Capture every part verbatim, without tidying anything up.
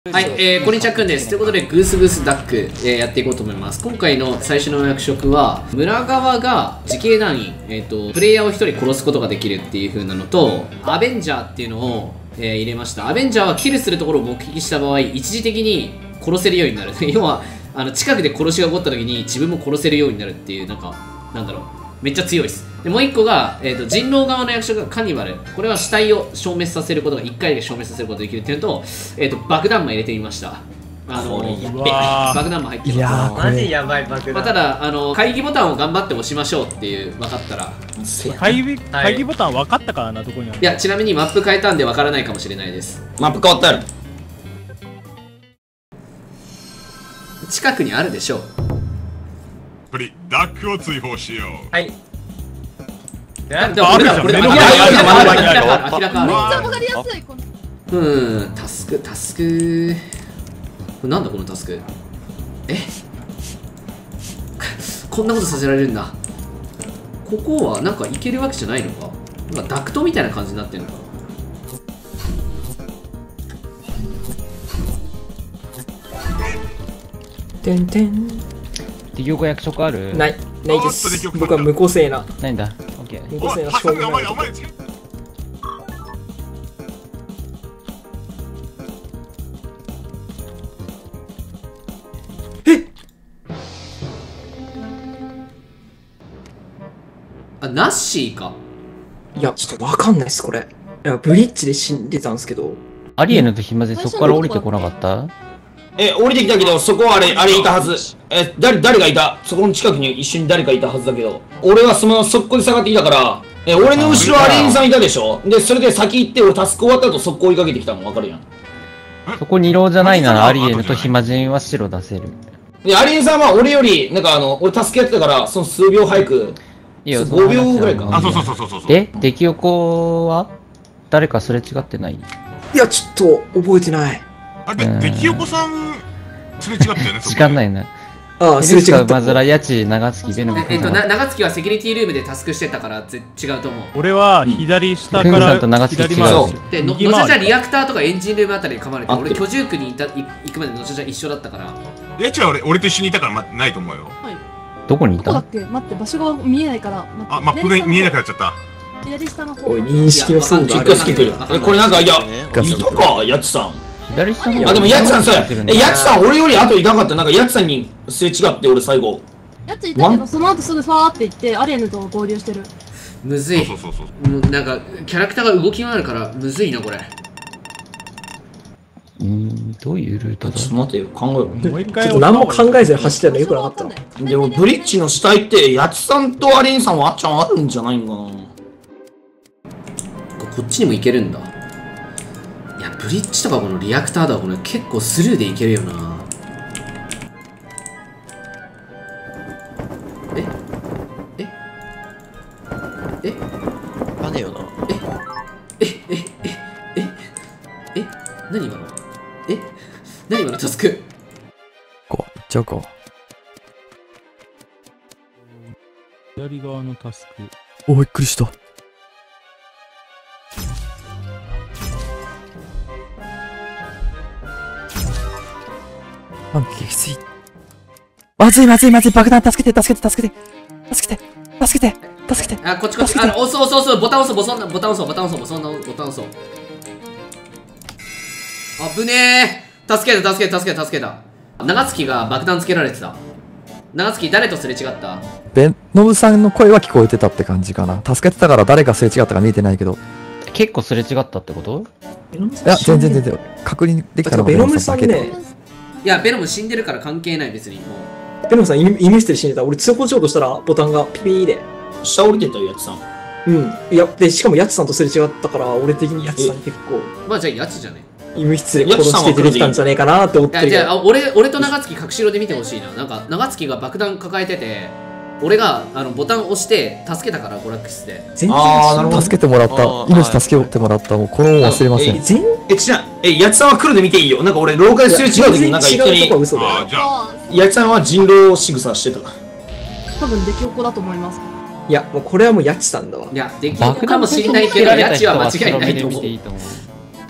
はい、えー、こんにちはくんです。ということで、グースグースダック、えー、やっていこうと思います。今回の最初の役職は、村側が自警団員、えーと、プレイヤーをひとり殺すことができるっていう風なのと、アベンジャーっていうのを、えー、入れました。アベンジャーはキルするところを目撃した場合、一時的に殺せるようになる。要は、あの近くで殺しが起こった時に自分も殺せるようになるっていう、なんか、なんだろう。めっちゃ強いです。でもう一個が、えーと、人狼側の役職がカニバル。これは死体を消滅させることがいっかいで消滅させることができるっていうのと、えーと、爆弾魔入れてみました。あの爆弾魔入ってます。いやマジやばい爆弾。 まあ、ただあの会議ボタンを頑張って押しましょうっていう分かったら。 会議会議ボタン分かったからな、どこにある。 いや、ちなみにマップ変えたんで分からないかもしれないです。 マップ変わったやろ。 近くにあるでしょう。 プリダックを追放しよう。 はい。 だだこれだこれだ。明らか明らか。 めっちゃわかりやすい。 うん、タスクタスク。これなんだこのタスク。え？こんなことさせられるんだ。ここはなんかいけるわけじゃないのか。なんかダクトみたいな感じになってるのか。 てんてん。 敵横役職ある？ ない、ないです。僕は無個性な。 ないんだ。オッケー。 無個性な勝負なの。 え？あ、ナッシーか。 いや、ちょっとわかんないです、これ。いや、ブリッジで死んでたんですけど。 アリエヌとヒマゼそこから降りてこなかった？ え、降りてきたけど、そこはあれ、あれいたはず。え、誰、誰がいた？そこの近くに一緒に誰かいたはずだけど。俺はその速攻で下がってきたから、え、俺の後ろアリエンさんいたでしょ？で、それで先行って、俺タスク終わった後速攻追いかけてきたの分かるやん。 そこ二郎じゃないならアリエヌとヒマジンは白出せる。 で、アリエンさんは俺より、なんかあの、俺タスクやってたから、その数秒早く、ごびょうぐらいかな。 あ、そうそうそうそうそう。 で、敵横は誰かすれ違ってない？ いや、ちょっと覚えてない。 あれ、敵横さん、すれ違ったよね、 時間ないな。 ああ、すれ違った。 マズラ、ヤチ、長月、ベノム。 えっと、長月はセキュリティルームでタスクしてたから違うと思う。 俺は左下から左回し。 で、のちゃちゃリアクターとかエンジンルームあたりに噛まれて、俺居住区にいた行くまでのちゃちゃ一緒だったから。 ヤチは俺俺と一緒にいたからまないと思うよ。 どこにいた？ どこだっけ？待って、場所が見えないから。 あ、マップで見えなくなっちゃった。 左下の方。 おい、認識の数がある。え、これなんか、いや、いたか、ヤチさん。 左下の。 あ、でもヤチさんそうや。え、ヤチさん俺より後いなかった。なんかヤチさんにすれ違って俺最後。 ヤチいたけど、その後すぐファーって行って、アリエヌと合流してる。 むずい。 そうそうそうそう。 もうなんか、キャラクターが動き回るから、むずいな、これ。 うーん、どういうルートだ？ ちょっと待ってよ、考えろ。 もう一回ちょっと何も考えずに走ってるのよくなかったな。 でもブリッジの死体ってヤチさんとアリエンさんはあっちゃんあるんじゃないんかな。 こっちにも行けるんだ。いや、ブリッジとかこのリアクターだ、これ結構スルーでいけるよな。えええバネよな。 ええええええ何今のえ何今のタスク。 こう、行っちゃうか。 左側のタスク。 お、びっくりした。なんかきつい。まずいまずいまずい、爆弾助けて助けて助けて助けて助けて助けて。 あ、こっちこっち。あの、押す押す押す、ボタン押す、ボタンボタン押そう、ボタン押そう、ボタン押そう、ボタン押そう。あぶねえ。助けた助けた助けた助けた。長月が爆弾つけられてた。長月誰とすれ違った？ ベノブさんの声は聞こえてたって感じかな。助けてたから誰がすれ違ったか見えてないけど。 結構すれ違ったってこと？ いや、全然全然。確認できたのがベノムさんね。 いや、ベノム死んでるから関係ない、別にもう。 ベノムさん、イメステで死んでた。俺、通報しようとしたら、ボタンがピピーで。 下降りてたよ、ヤチさん。 うん。いや、で、しかもヤチさんとすれ違ったから、俺的にヤチさん結構。 まあ、じゃあ、ヤチじゃね。 医務室で殺して出てきたんじゃねえかなって思ってるけど。 いや、じゃあ、俺、俺と長月、隠しろで見てほしいな。なんか、長月が爆弾抱えてて、俺があのボタンを押して助けたから、娯楽室で。 全然助けてもらった。命助けてもらった。もうこの恩忘れません。 え、ちな、え、ヤチさんは来るで見ていいよ。なんか俺、廊下ですれ違う時になんか一緒に。 あ、じゃあ。 ヤチさんは人狼仕草してた。 多分出来横だと思います。 いや、もうこれはもうヤチさんだわ。 いや、出来横かもしれないけど、ヤチは間違いないと思う。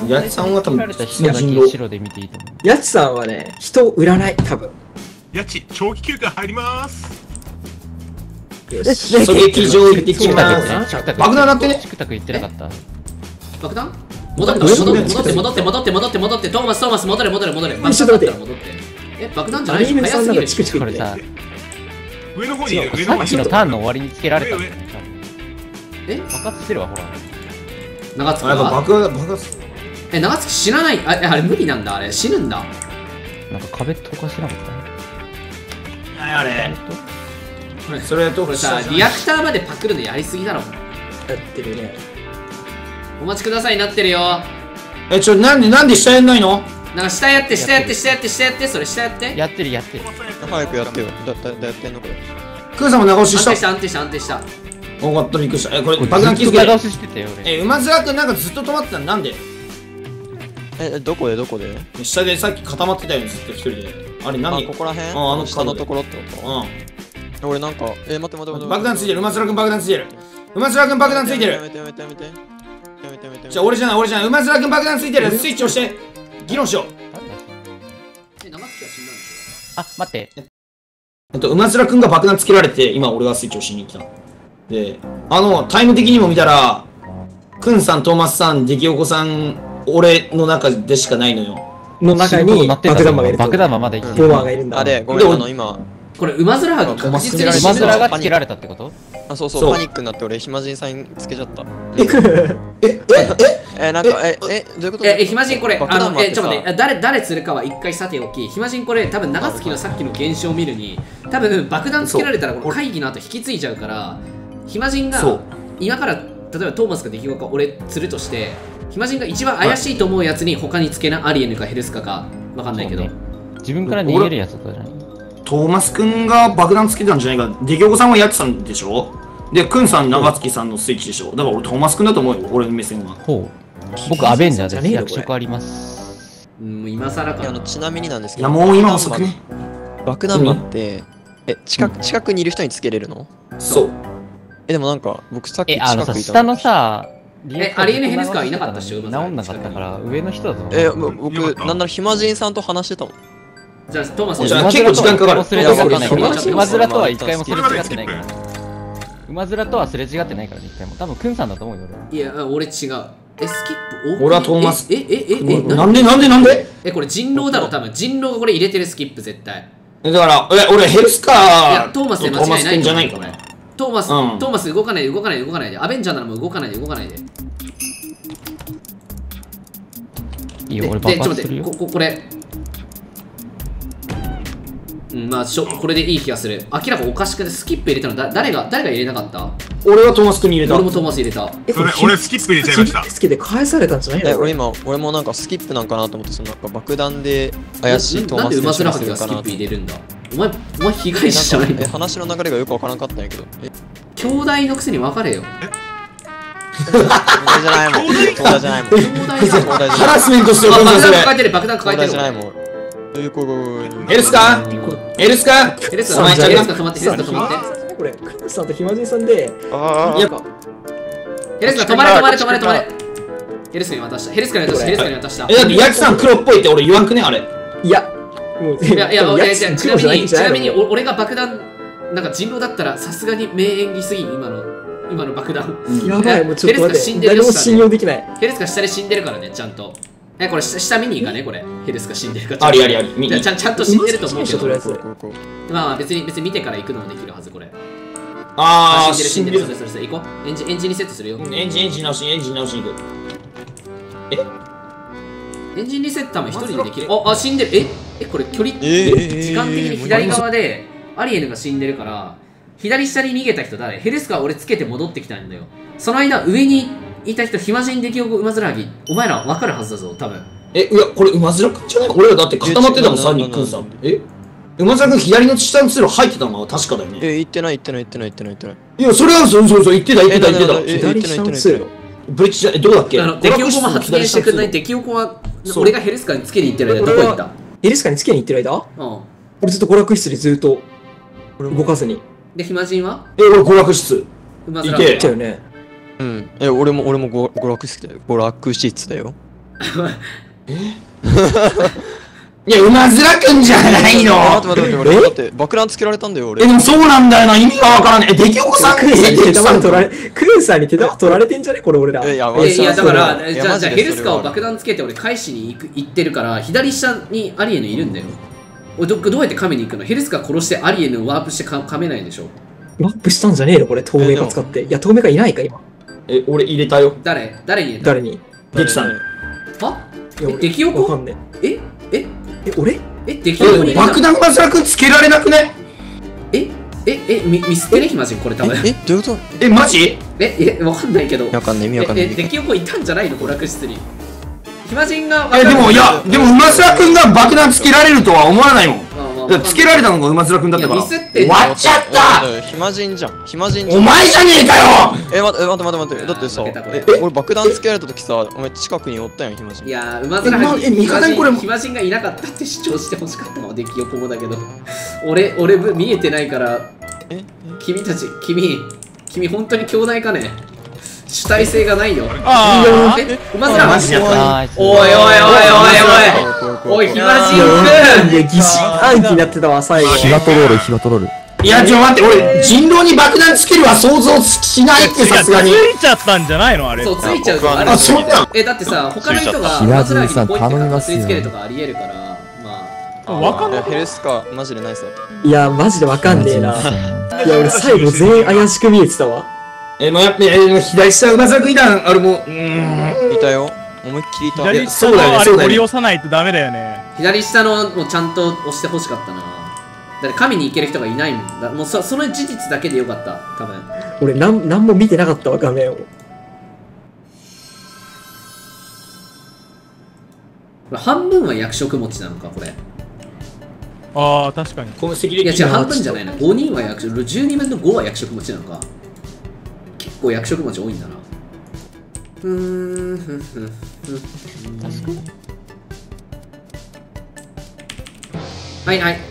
やつさんは多分られた人だけ白で見ていいと思う。 やちさんはね、人を売らない、多分。 家賃長期休暇入りますよし。 狙撃場行ってきチクタクます。 ってね。 爆弾なってね。 チクタク言ってなかった。 爆弾戻って戻って戻って戻って戻って戻って戻ってトーマストーマス戻れ戻れ戻れ爆弾だったら戻ってえ爆弾じゃないでしょ早すぎるしこれさ、 上の方にいる上のさっ方にきのターンの終わりにつけられたんだよ。 え爆発してるわ、ほら。 長月あ、やっぱは爆発、爆発。 え長月死なないああれ無理なんだあれ死ぬんだなんか壁透過してなかった何あれこれそれとこれさリアクターまでパクるのやりすぎだろやってるね。 お待ちくださいなってるよえ、ちょ、なんで、なんで下やんないの？ なんか下やって下やって下やって下やってそれ下やってやってるやってる。 早くやってよ。だ、だ、だやってんのこれ。 クーさんも長押しし。 安定したた安定した安定したおかった、びっくりした。え、これこれ爆弾気づけずっと長押ししてたよ、俺。 え、馬面くんなんかずっと止まってたのなんで？ え、どこでどこで下でさっき固まってたよね、ずっと一人で。あれあ、 何？ ここら辺ああの下のところってこうと俺なんか、え、待って待って待って。 ん。爆弾ついてる、馬面くん爆弾ついてる。馬面くん爆弾ついてる。 やめてやめてやめて。やめてやめて。 じゃあ俺じゃない、俺じゃない。馬面くん爆弾ついてる。スイッチ押して。議論しよう。 え長月は死んだんですあ、待って。 えっと、馬面くんが爆弾つけられて、今俺がスイッチ押しに来た。で、あの、タイム的にも見たら、くんさん、トーマスさん、デキオコさん、俺の中でしかないのよ。 の中に爆弾魔がいる。 爆弾魔まだ生きてボる。 マーがいるんだ。 あ、で、ごめん、あの、今、 よこれ馬面は確実に死馬んだ面がつけられたってこと？ あ、そうそ、 そううパニックになって俺、暇人さんにつけちゃった。 え、え、え、 え、なんか、え、え、どういうことえ、え、暇人これ、あの、え、 爆弾魔ってさちょっと待って、誰、誰釣るかは一回さておき、暇人これ、多分長月のさっきの現象を見るに、多分爆弾つけられたら、この会議の後引き継いじゃうから、暇人がそう、 今から、例えばトーマスかデキオか俺釣るとして、暇人が一番怪しいと思うやつに他につけな、アリエヌかヘルスカか、わかんないけど、 そうね自分から逃げるやつだったじゃない。 トーマスくんが爆弾つけたんじゃないか。デキオコさんはやってたんでしょ？で、くんさん、長月さんのスイッチでしょ？だから俺トーマスくんだと思うよ、俺の目線は。 ほう。僕、アベンジャーです。 じゃねえの役職あります。 うん、今更かいやあのな。 ちなみになんですけいや、 ど、 もう今遅くね。 爆弾魔って、え、近く、近くにいる人につけれるの？ そう。 え、でもなんか、僕さっきえ、あのさ、 近くいた下のさ、 えアリエヌヘルスカはいなかったっしょ治んなかったから、上の人だと思う。 え、も僕、なんなら暇人さんと話してたもん。 じゃあ、トーマスじゃあ馬面結構時間かかるとはすれ違ってないから。 いやそれ馬面とは一回もすれ違ってないからこれまで。 馬面とはすれ違ってないからね、一回も。多分、くんさんだと思うよ、俺。 いや、俺違う。え、スキップ俺はトーマスえ、え、え、え、え、 なんでなんでなんでえ、これ人狼だろ、多分。人狼がこれ入れてるスキップ、絶対。 だから、え、俺ヘルスカーいや、トーマスで間違いないんじゃないかな。 トーマス、 うんトーマス動かないで動かないで動かないで。アベンジャーならもう動かないで動かないで。 いいよ、俺で、 爆発するよでちょっと待って、。こ、こ、これ。うん、まあしょ、これでいい気がする。明らかおかしくて、スキップ入れたのだ誰が、誰が入れなかった俺はトーマスくんに入れた。 俺もトーマス入れた。 えそれ俺スキップ入れちゃいましたスキで返されたんじゃないえ、 の？ 俺今、俺もなんかスキップなんかなと思って、そのなんか爆弾で怪しいトーマスなんで馬面選はきがスキッ手するかなプ入れるんだお前、お前被害者じゃないえ、 の話の流れがよくわからんかったんやけど。え、 兄弟のくせに分かれよ。 東大じゃないもん。東大じゃないもん。 兄弟東大じゃハないラスメントしてるあ、 と思うそれ。 爆弾抱えてる、爆弾抱えてる。 東大じゃないもん。え、ここ、 ヘルスカーヘルスカーヘルスカお前ちゃんヘルスカ止まって、ヘルスカ止まって。 これ、クンさんと暇人さんで、 あいやヘルスカ止まれ止まれ止まれ止まれ。ヘルスカに渡した。ヘルスカに渡した。ヘルスカに渡した。 え、だってヤキさん黒っぽいって俺言わんくねあれ。 いや、もう、 いやいや、えじゃあちなみに、ちなみにやお俺が爆弾、なんか人狼だったらさすがに名演技すぎん、今の、今の爆弾。 ばい、もうちょっと待って、 ヘルスカ死んでるよ誰も信用できない。 ヘルスカ下で死んでるからね、ちゃんと。え、これ下下見に行かね、これ。ヘルスカ死んでるか。 ありありあり見にじゃあちゃんちゃんと死んでると思うけど。 とりあえず。 ここ。 まあまあ別に別に見てから行くのもできるはず、これ。 あー、 死死んでるんでる死んでる。それそれそれ行こう。エンジンエンジンにセットするよ。 エンジンエンジン直しエンジン直しに行く。 エンジンリセット多分一人でできる。あ、あ、死んでる。ええ、これ距離、 えー時間的に左側でアリエヌが死んでるから、左下に逃げた人誰ヘルスカは俺つけて戻ってきたんだよ。その間、上にいた人、暇人できおこ馬面ぎ。お前ら分かるはずだぞ、多分。 え、いや、これ馬面くんじゃない俺らだって固まってたもん、さんにんくんさん。え馬面くん左の下の通路入ってたのは確かだよね。 え、行ってない行ってない行ってない行ってない行ってない。 いや、それはそうそうそう、言ってた言ってた言ってた。 え左下の通路。 ブリッジじゃ、え、どうだっけあの、デキオコも発言してくれない。デキオコは、俺がヘルスカにつけに行ってる間、どこ行ったヘルスカにつけに行ってる間うん。 俺ずっと娯楽室でずっと、動かずに。 で、暇人はえ、俺娯楽室。 馬面いて来たよね。 うん。え、俺も、俺もご娯楽室だよ。娯楽室だよ。 いや、馬面くんじゃないの。 待って待って待って、俺だって爆弾つけられたんだよ俺。 え、でもそうなんだよな、意味がわからない。え、出来おこさんクーンさんに手玉取られ、クーンさんに手玉取られてんじゃねこれ俺ら。 いや、 いやだから、じゃあ、じゃあヘルスカーを爆弾つけて俺返しに行く行ってるから、左下にアリエヌいるんだよ。俺ど、どうやって亀に行くの？ヘルスカー殺してアリエヌをワープしてか噛めないでしょ。 ワープしたんじゃねえのこれ、透明化使って。いや、透明化いないか今。 え、俺入れたよ。 誰誰に入れた？ 誰に？ デキさん。 は？ いや、 え、出来よこ？ わかんねえええ、俺え、出来よこにえ、爆弾馬面くんつけられなくね？ えええ、ミミスってね、ひまじん、これ多分。 え、どういうこと？ え、マジ？ え、え、わかんないけど。 わかんない、意味わかんない。 え、出来よこいたんじゃないの娯楽室に。ひまじんが。 え、でも、いや、でも馬面くんが爆弾つけられるとは思わないもん。つけられたのが馬面くんだったから。 ミスって終わっちゃった。 暇人じゃん、暇人じゃん。 お前じゃねえかよ。 え、待って待って待って待って、だってさ、え、俺爆弾つけられた時さ、お前近くにおったやん、暇人。 いやー、馬面はえ、味方にこれ暇人がいなかったって主張してほしかったのは出来よこもだけど。俺、俺、見えてないから、 え君たち、君、君本当に兄弟かね？主体性がないよ。 ああ、え、馬面マジやった。 おいおいおいおいおいおい、ひまじんくん。 いや、疑心暗鬼になってたわ、最後。 ヒバトロール、ヒバトロール。 いや、ちょ、待って、俺、人狼に爆弾つけるは想像しないってさすがに。 ついちゃったんじゃないのあれ。 そう、ついちゃうとある。 あ、そうなんえ、だってさ、他の人が平馬面津さんにポイって頼みますよつけるとかありえるから、まあ。 わかんない。 ヘルスカマジでナイスだった。 いや、マジでわかんねえな。いや、俺最後全員怪しく見えてたわ。 え、もうやっぱ、え、左下馬面くんいたん、あれもう、うーん。 いたよ。思いっきりいた。 左下そうだよねのあれそうだよね掘り押さないとダメだよね。 左下のをちゃんと押してほしかったな。だって神に行ける人がいないもんだ。もう そ, その事実だけでよかった、多分。 俺なん、なんも見てなかったわ、画面を。 これ半分は役職持ちなのか、これ。 ああ、確かに。 この責いや、 任違う、半分じゃないな。ごにんは役職、じゅうにぶんのごは役職持ちなのか。結構役職持ち多いんだな。うーん、ふんふんふん。はいはい。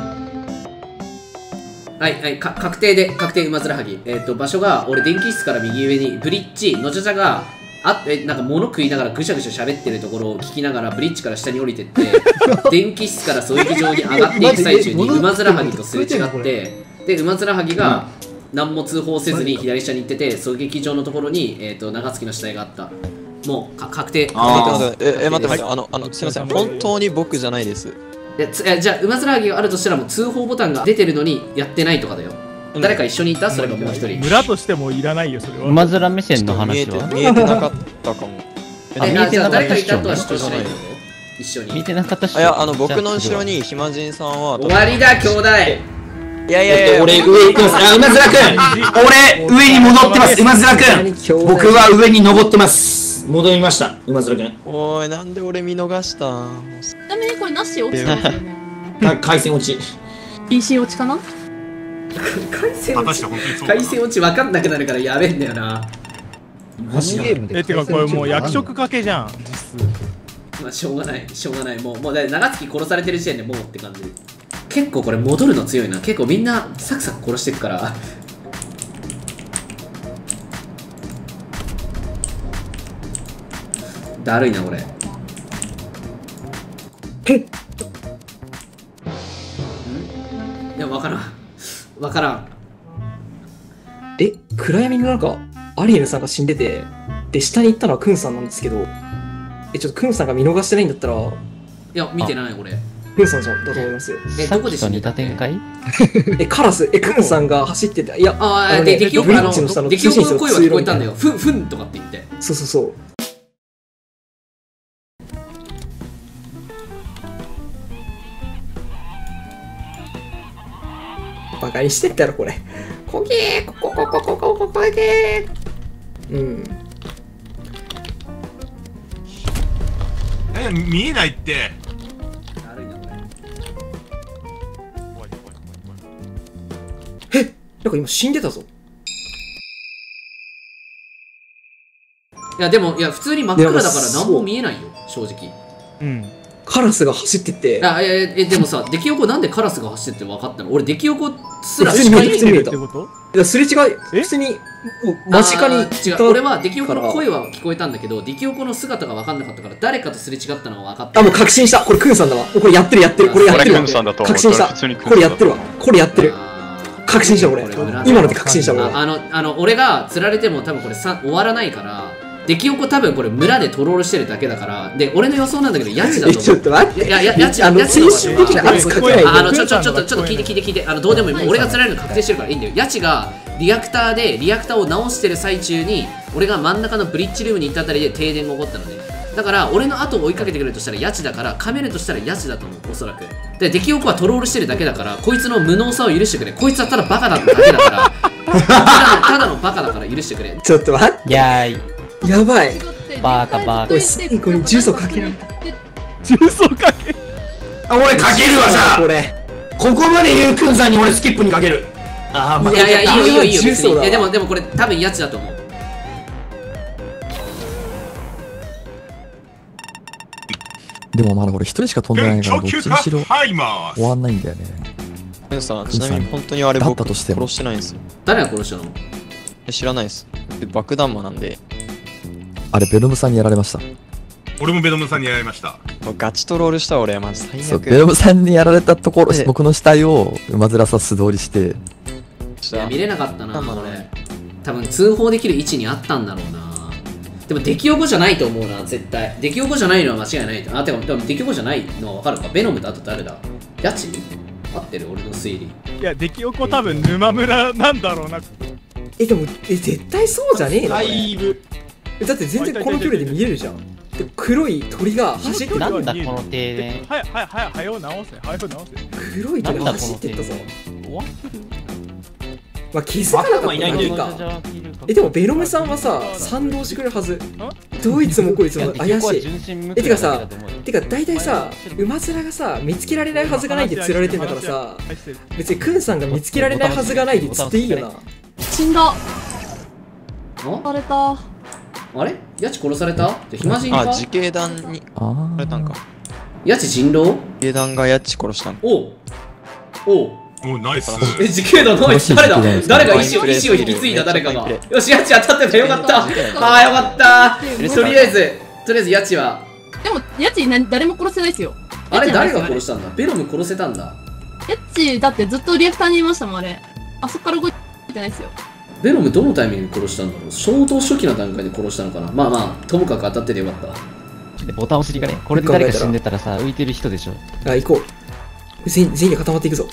はいはい、か確定で、確定馬面はぎ。えっ、ー、と、場所が、俺、電気室から右上に、ブリッジ、のちゃちゃが、あえなんか物食いながらぐしゃぐしゃ喋ってるところを聞きながらブリッジから下に降りてって電気室から狙撃場に上がっていく最中に馬面はぎとすれ違ってで馬面はぎが何も通報せずに左下に行ってて狙撃場のところに、えー、と長月の死体があったもうか確定あええ待って待ってあのあのすいません本当に僕じゃないですえつえじゃあ馬面はぎがあるとしたらもう通報ボタンが出てるのにやってないとかだよ誰か一緒にいたそれがもう一人村としてもいらないよそれは馬面目線の話は見えてなかったかもあ見えてなかった誰かいたとは主張しないの一緒に見てなかった人いやあの僕の後ろに暇人さんは終わりだ兄弟いやいやいや俺上行ってますあ馬面くん俺上に戻ってます馬面くん僕は上に登ってます戻りました馬面くんおいなんで俺見逃したちなみにこれなし落ちてますよね回線落ちピーシー 落ちかな回線落ち果たして本当にそうかな回線落ち分かんなくなるからやべえんだよなマジゲームでえてかこれもう役職かけじゃん実質まあしょうがないしょうがないもうもうだって長月殺されてる時点でもうって感じ結構これ戻るの強いな結構みんなサクサク殺していくからだるいなこれえっいや分からん分からんえ、暗闇の中、アリエルさんが死んでて、で、下に行ったのはクンさんなんですけど、え、ちょっとクンさんが見逃してないんだったら、 いや見てない俺クンさんじゃんだと思いますよ。 えどこで死んで似た展開え、カラス、え、クンさんが走ってて、いや、 ああ、 のねで、出来よく、あの、 ブリッジの下の出来よくの声は聞こえたんだよ。 よ。ふん、ふんとかって言って。 そうそうそう。バカにしてったろ、これ。こげー、ここ、ここ、ここ、ここでー。うん。 え見えないって悪いな、これ。 え、なんか今死んでたぞ。 いや、でも、いや、普通に真っ暗だから何も見えないよ、正直。 うんカラスが走ってって、 あええでもさ、出来横なんでカラスが走ってって分かったの？俺出来横すら普通に見え視界に普通に見えた。いってことや、すれ違い、普通に、もう間近にあー違う、俺は出来横の声は聞こえたんだけど、出来横の姿が分かんなかったから、誰かとすれ違ったのが分かった。 あ、もう確信した。これクンさんだわ。これやってるやってる。これやってるわ。 これクンさんだと思う確信した。 普通にクンさんこれやってるわ。これやってる。 あー確信した俺。 これ裏で今ので確信した俺。 ああの、あの、俺が釣られても多分これさ終わらないから、出来横多分これ村でトロールしてるだけだから、で、俺の予想なんだけど、ヤチだえ、 と思う。 ちょっと待って。 いや、や、やち、 あの、 やちの精神的な圧かけないで。 あの、ちょ、ちょ、ちょっと、ちょっと聞いて聞いて聞いて、あの、どうでもいい。もう俺が釣られるの確定してるからいいんだよ。ヤチがリアクターで、リアクターを直してる最中に、俺が真ん中のブリッジルームに行ったあたりで停電が起こったのね。だから、俺の後を追いかけてくれるとしたらヤチだから、噛めるとしたらヤチだと思う、おそらく。で、出来横はトロールしてるだけだから、こいつの無能さを許してくれ。こいつはただバカだっただけだから、ただの、ただのバカだから許してくれ。 ちょっと待って。 やーい。 やばい。 バーカバーカ俺、最後に重曹かけられた。 重曹かけ。 あ、俺かけるわ、じゃあこれ。 ここまで言うくんさんに俺スキップにかける。ああ、 いやいや、いいよいいよいいよ、別に。 重曹だわいや、でも、でもこれ多分ヤチだと思う。 でもまだ俺一人しか飛んでないから、どっちにしろハイマ終わんないんだよね。 クンさん、ちなみに本当にあれだっ僕たとしても殺してないんですよ。 誰が殺したの？ え知らないです。で爆弾魔なんで、 あれ、ベノムさんにやられました。 俺もベノムさんにやられました。 ガチトロールした俺、マジ最そう、 悪。 ベノムさんにやられたところえ、 僕の死体を馬面さ素通りして、 いや、見れなかったな、 なんだろう俺。多分通報できる位置にあったんだろうな。でも出来横じゃないと思うな、絶対。出来横じゃないのは間違いないと。あ、てか、でも出来横じゃないのは分かるか。ベノムだと誰だ？ヤチ？合ってる俺の推理。 いや、出来横多分沼村なんだろうな。 え、でも、え、絶対そうじゃねえのだこれいぶ。 えだって全然この距離で見えるじゃん。で黒い鳥が走ってなんだこの停電。 はいはいはい、はよ直せ、はよ直せ。 黒い鳥が走ってったぞ。 終わってる。 まあ気づかなかっただけか。え、でもベロメさんはさ、賛同してくれるはず。どいつもこいつも怪しい。え、てかさ、てか大体さ、馬面がさ、見つけられないはずがないで釣られてんだからさ、別にクンさんが見つけられないはずがないで釣っていいよな。 死んだ。 あされた。 あれヤチ殺された？じゃ暇人か？ あ、自警団にあされたんか。 ヤチ人狼？ 自警団がヤッチ殺したんか。 おうおうおナイス。 え、自警団の誰だ？誰が意思を意思を引き継いだ誰かが。 めっちゃよし、ヤチ当たってたよかった。あーよかった。とりあえず、とりあえずヤチは。 でも、ヤチな誰も殺せないですよ。 あれ誰が殺ししたんだ？ベロム殺せたんだ。 ヤチ、だってずっとリアクターにいましたもん、あれ。あそこから動いてないですよ。 ベロムどのタイミングで殺したんだろう？相当初期の段階で殺したのかな？まあまあ、ともかく当たっててよかった。 ボタン押しに行かね。これで誰か死んでたらさ、浮いてる人でしょ。 あ、行こう。全員全員で固まっていくぞ。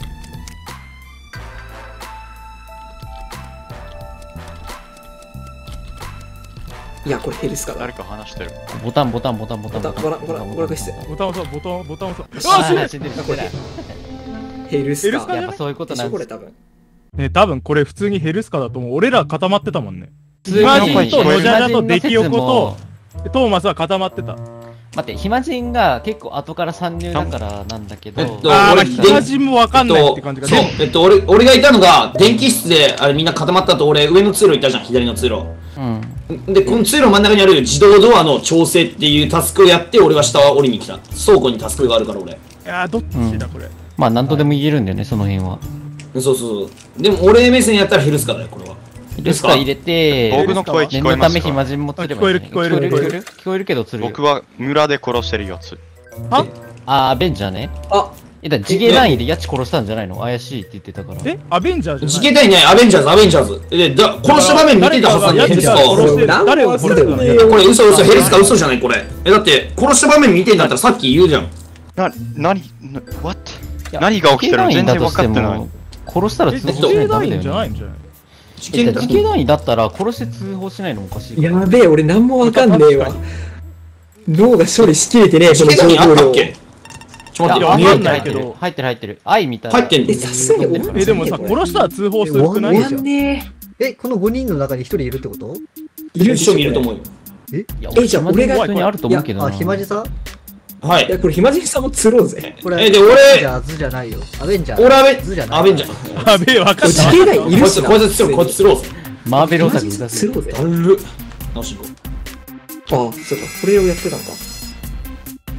いや、これヘルスかだ。 誰か話してる。 ボタンボタンボタンボタンボタン、ボタン、ボタン、ボタン消して。 ボタン押そう、ボタン、ボタン押そう。 ああ、死んでー死んでる死んでる。 ヘルスか。 ヘルスかやっぱそういうことでしょ、 なんです。 これ多分。 ね、多分これ普通にヘルスカだと思う。俺ら固まってたもんね。 普通に暇人と野じゃじゃと出来横暇人のとトーマスは固まってた。 待って、暇人が結構後から参入だからなんだけど、 えっとあー、まあ俺暇人もわかんないって感じがそう、えっと、俺、俺がいたのが、電気室で、あれみんな固まった後、俺、上の通路行ったじゃん、左の通路。 うん。 で、この通路の真ん中にある自動ドアの調整っていうタスクをやって、俺は下は降りに来た。倉庫にタスクがあるから、俺。 いやー、どっちだこれ。 まあ何とでも言えるんだよね、その辺は。 そうそうそう。でも、俺目線やったらヘルスカだよ、これは。 ヘルスカ入れて、 僕の声聞念こえますか？ のため暇人も釣ればいいんじゃない。 聞こえる聞こえる聞こえる聞こえるけど釣るよ。 僕は村で殺してるやつ。 はあー、アベンジャーね。 あ、 え、だ自警団員でヤチ殺したんじゃないの？怪しいって言ってたから。 えアベンジャーじゃない自警隊ね、アベンジャーズ、アベンジャーズ。で、だ殺した場面見てたはずなんだよ、ヘルスカを。 殺してる誰を殺してるのねこれ嘘嘘、ヘルスカ嘘じゃない、これ。え、だって、殺した場面見てんだったらさっき言うじゃん。 な、なに、な what？ いや何が起きてるの全然分かってない。 殺したらえ通報しないとダメだ自警団員じゃよね。 ないんじゃないえ自警団員だったら殺して通報しないのもおかしいから。 やべえ、俺なんもわかんねえわ。脳が処理しきれてねえ、この自警団員あ情報量。 ったっけちょっといや待って、 わかんないけど入ってる入ってる。愛みたいな。 入ってんのえ、さすがに俺え、でもさ、殺したら通報するくない終わんねえ、このごにんの中にひとりいるってこと？ いる人もいると思うよ。 いやえじゃあ俺が普通にあると思うけどな。 あ、暇じさん？ はいえ。いや、これ暇人さんも釣ろうぜ。 これ、 えで俺アベンジャーズじゃないよ。アベンジャー。 俺アベン、 ズじゃない。 アベンジャー。 やべえ、わかんない。 自警団員いこいつ、 るしな。 こいつ釣ろう、こいつ釣ろうぜ。 マーベルオタク暇人さんだ釣ろうぜ。 だるっ。直し行こああ、そうか、これをやってたんか。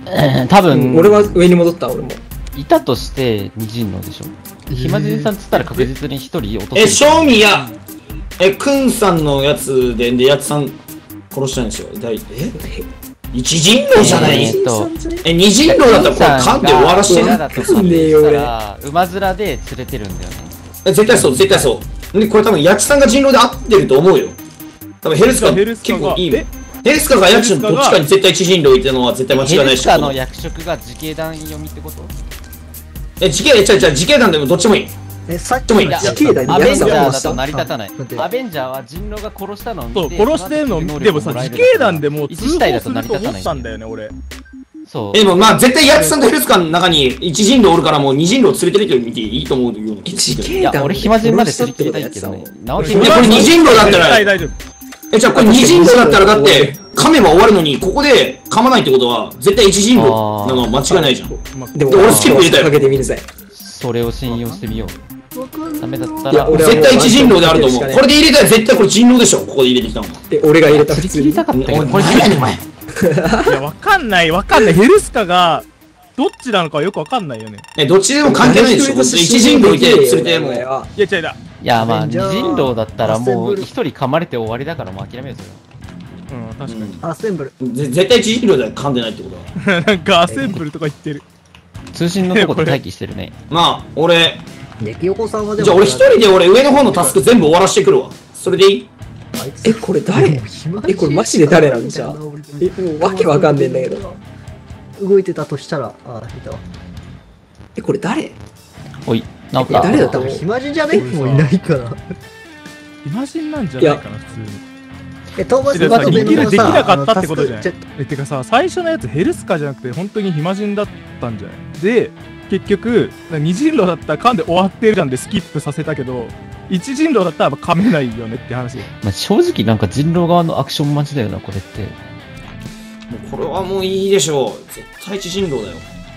多分、 俺は上に戻った、俺も。 いたとして二人狼でしょ。暇人さんっつったら確実に一人落とす。 え、正味や、え、くんさんのやつで、で、やつさん殺したんですよ。だいえ一人狼じゃないえっと、え、二人狼だったらこれ噛んで終わらしてる。 噛んでよ、俺。馬面で連れてるんだよね。 え、絶対そう、絶対そう。で、これ多分、やちさんが人狼で合ってると思うよ。多分、ヘルスカ結構いいよ。ヘルスカがやちのどっちかに絶対一人狼いてるのは絶対間違いないし。 ヘルスカの役職が自警団読みってこと？ え、自警、え、ちゃちゃ、自警団でもどっちもいい。 え、さっきもいい。 アベンジャーだと成り立たない。アベンジャーは人狼が殺したのを見て、 そう、殺してるのでもさ、自警団でも通報すると思ったんだよね、俺。 そう。 え、でもまあ絶対やつさんとヘルスカの中に一人狼おるからもう二人狼連れてる人見ていいと思うような気がする。 いや、俺暇人まで釣り切りたいけどね。 直樹。いや、これ二人狼だったら、え、じゃあこれ二人狼だったらだって、噛めば終わるのに、ここで噛まないってことは、絶対一人狼なの間違いないじゃん。でも俺スキップ入れたよ。かけてみるぜ。 それを信用してみよう。ダメだったら。 絶対一人狼であると思う。これで入れたら絶対これ人狼でしょ。ここで入れてきたの。 で、俺が入れた。 釣り切りたかったけど、これ何やねんお前。 いや、わかんない、わかんない。ヘルスカが、どっちなのかよくわかんないよね。 え、どっちでも関係ないでしょ。一人狼いて、連れても。いや、違う違う。 いや、まあ、二人狼だったらもう一人噛まれて終わりだからもう諦めようそれ。 うん、確かに。 アッセンブル。 絶対一人狼で噛んでないってことは。なんかアッセンブルとか言ってる。 通信のとこで待機してるね。 まあ、俺。 ネキヨコさんはでも。 じゃあ俺一人で俺上の方のタスク全部終わらしてくるわ。それでいい？ え、これ誰？え、これマジで誰なんじゃ？え、もうわけわかんねえんだけど。 動いてたとしたら、あ、いたわ。 え、これ誰？ おい、なんか。 誰だったの？ 暇人じゃね？もういないから。 暇人なんじゃないかな、普通に。 え、トーマスができなかったってことじゃない？え、てかさ、最初のやつヘルスカじゃなくて本当に暇人だったんじゃないで、結局、二人狼だったら噛んで終わってるじゃんでスキップさせたけど、一人狼だったら噛めないよねって話。 まあ正直なんか人狼側のアクション待ちだよな、これって。 もうこれはもういいでしょう。絶対一人狼だよ。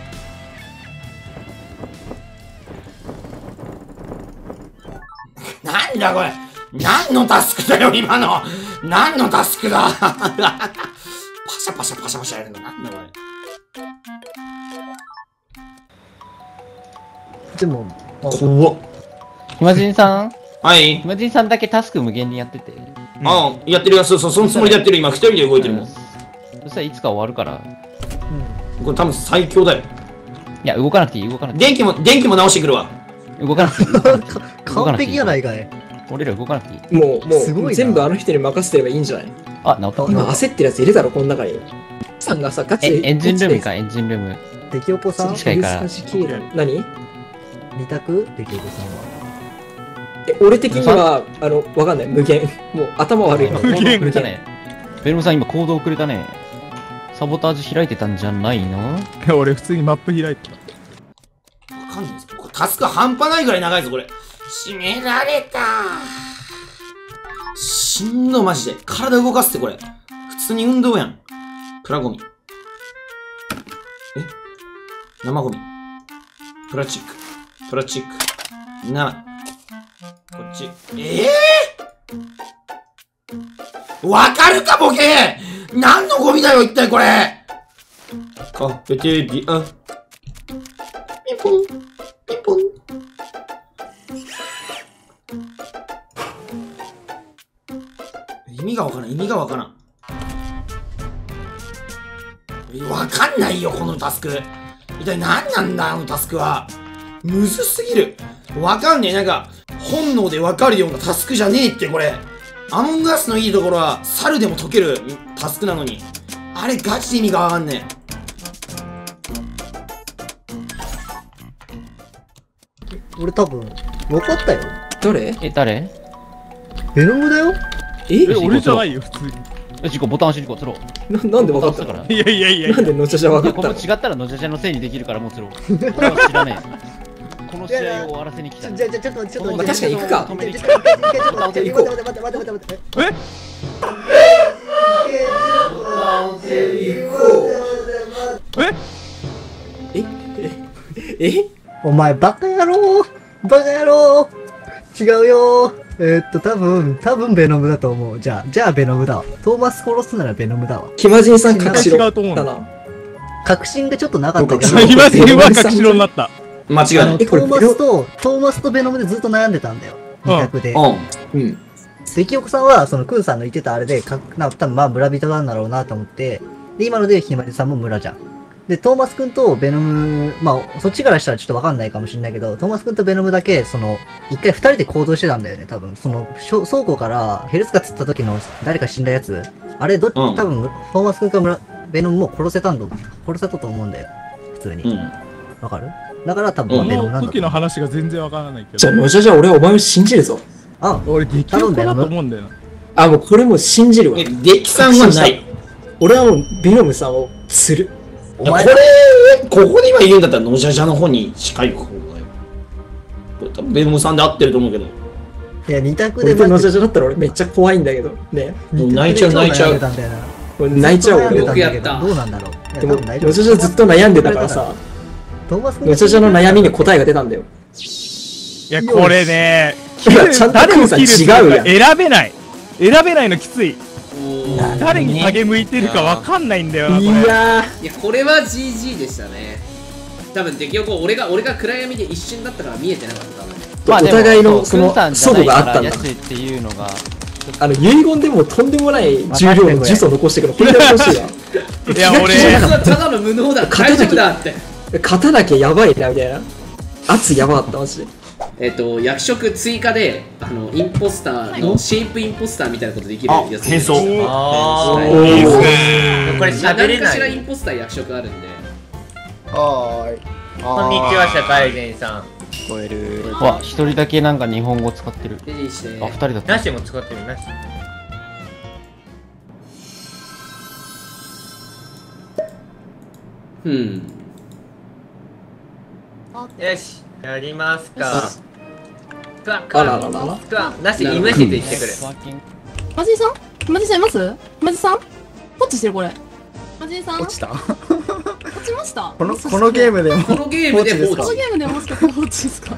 なんだこれ。何のタスクだよ今の。何のタスクだ。パシャパシャパシャパシャやるのなんだこれ。 でも、 怖っ。 暇人さんはい。 暇人さんだけタスク無限にやってて。 ああ、やってるよ。そうそう、そのつもりでやってる。今一人で動いてるもん。 そしたらいつか終わるから。 これ多分最強だよ。 いや、動かなくていい、動かなくていい。 電気も、電気も直してくるわ。 動かなくていい。 完璧やないかい。 俺ら動かなくていい。もう、もう、全部あの人に任せてればいいんじゃない？ あ、治った。 今焦ってるやついるだろ、この中に。さんがさ、ガチで。 エンジンルームか、エンジンルーム。 デキオポさん近いから。 何？ 二択デキオポさんは。 え、俺的には、あの、わかんない。無限。もう、頭悪いから。 無限。 ベルモさん今行動くれたね。サボタージュ開いてたんじゃないの？ 俺普通にマップ開いてた。わかんないです。タスク半端ないぐらい長いぞ、これ。閉められた。しんどマジで。体動かすってこれ。普通に運動やん。プラゴミ。え生ゴミ。プラチック。プラチック。な。こっち。えぇ、ー、わかるかボケ何のゴミだよ一体これ。カフェテリア。ピンポン。ピンポン。意味がわからん、意味がわからん。わかんないよ、このタスク。一体何なんだ、あのタスクは。むずすぎる。わかんねえ、なんか、本能でわかるようなタスクじゃねえって、これ。アモングアスのいいところは、猿でも解けるタスクなのに。あれ、ガチで意味がわかんねえ。俺多分、わかったよ。 誰？ え、誰？ ベノムだよ。 え、俺じゃないよ、普通に。 よし、行こう、ボタン押しに行こう、釣ろう。な、なんでわかったから？ いやいやいや。 なんでのちゃちゃわかったの？ ここ違ったらのちゃちゃのせいにできるからもう釣ろう。これは知らねえ。この試合を終わらせに来た。 じゃじゃちょっとちょっと確かに行くか。 行こう。待って待って待って待って待って。 え？え？え？え？ お前バカ野郎！バカ野郎！違うよ。えー、っと多分多分ベノムだと思う。じゃあじゃあベノムだわ。トーマス殺すならベノムだわ。 暇人さん隠しろだな。 確信がちょっとなかったけど。 今自分は確信になった。 間違いない。 トーマスと、トーマスとベノムでずっと悩んでたんだよ。二択で。 うん。 で、清子さんは、その、クンさんの言ってたあれで、かな多分まあ村人なんだろうなと思って、で、今のでひまりさんも村じゃん。で、トーマスくんとベノム、まあ、そっちからしたらちょっとわかんないかもしれないけど、トーマスくんとベノムだけ、その、一回二人で行動してたんだよね、多分。その、倉庫からヘルスカ釣った時の誰か死んだやつ。あれ、どっち、うん、多分、トーマスくんか村、ベノムも殺せたんだ、殺せたと思うんだよ。普通に。わ、うん、かるだから多分、ベノムなんだ。 その時の話が全然わからないけど。 じゃあ、もうじゃじゃ俺はお前を信じるぞ。 あ、俺、激怒だと思うんだよな。 あ、もうこれもう信じるわ。 激さんはない。 俺はもう、ベノムさんを釣る。 お前これ、ここで今言うんだったら、ノジャジャの方に近い方がよ。これ多分ベノムさんで合ってると思うけど。 いや、二択で。 俺とノジャジャだったら俺めっちゃ怖いんだけど。ね。 泣いちゃう泣いちゃう。 泣いちゃう俺。 よくやった。どうなんだろう。 でも、ノジャジャずっと悩んでたからさ、ノジャジャの悩みに答えが出たんだよ。 いや、これね、 ちゃんとクンさん違うやん。 選べない。選べないのきつい。誰に影向いてるかわかんないんだよな、これ。 いやいや、これは ジージー でしたね。多分、敵をこう、俺が、俺が暗闇で一瞬だったから見えてなかった。 お互いのその、祖母があったんだ。 っていうのが、 あの、遺言でもとんでもない重量の呪詛残してくる。これだけ欲しいな。 いや、俺、 ただの無能だ。大丈夫だって。 勝たなきゃやばいな、みたいな。圧やばかった、マジで。 えっと、役職追加で、あの、インポスターの、シェイプインポスターみたいなことできるやつ。 変装。 ああ、 いいですね。 これ喋れない。何かしらインポスター役職あるんで。 はーい。こんにちは、社会人さん。 聞こえる。わ、一人だけなんか日本語使ってる。あ、二人だった。 なしも使ってる、なし。 うん。 よし。やりますか。クワクワクワなしイムシって言ってくる。 マジさんマジさんいますマジさんポッチしてるこれ。マジさん落ちた落ちましたこの、このゲームでもこのゲームで放置このゲームでもしかしたら放置ですか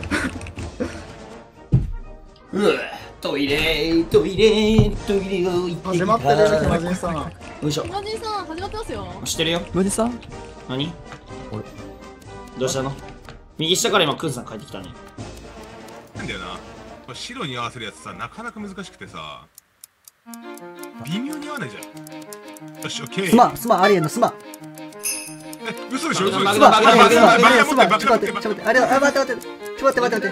うわトイレトイレトイレを行ってきた。 始まってるマジさん。よいしょ。 マジさん始まってますよ。 知ってるよ。 マジさん何俺どうしたの。右下から今クンさん帰ってきたね。 なんだよな、白に合わせるやつさ、なかなか難しくてさ、微妙に合わないじゃん。よし、オッケー。 すまん、すまん、アリエのすまん。 え、嘘でしょ、嘘でしょ。 すまん、アリエのすまん、アリエのすまん。ちょっと待って、ちょっと待って、あれ、あ、待って待って、ちょっと待って待って待って。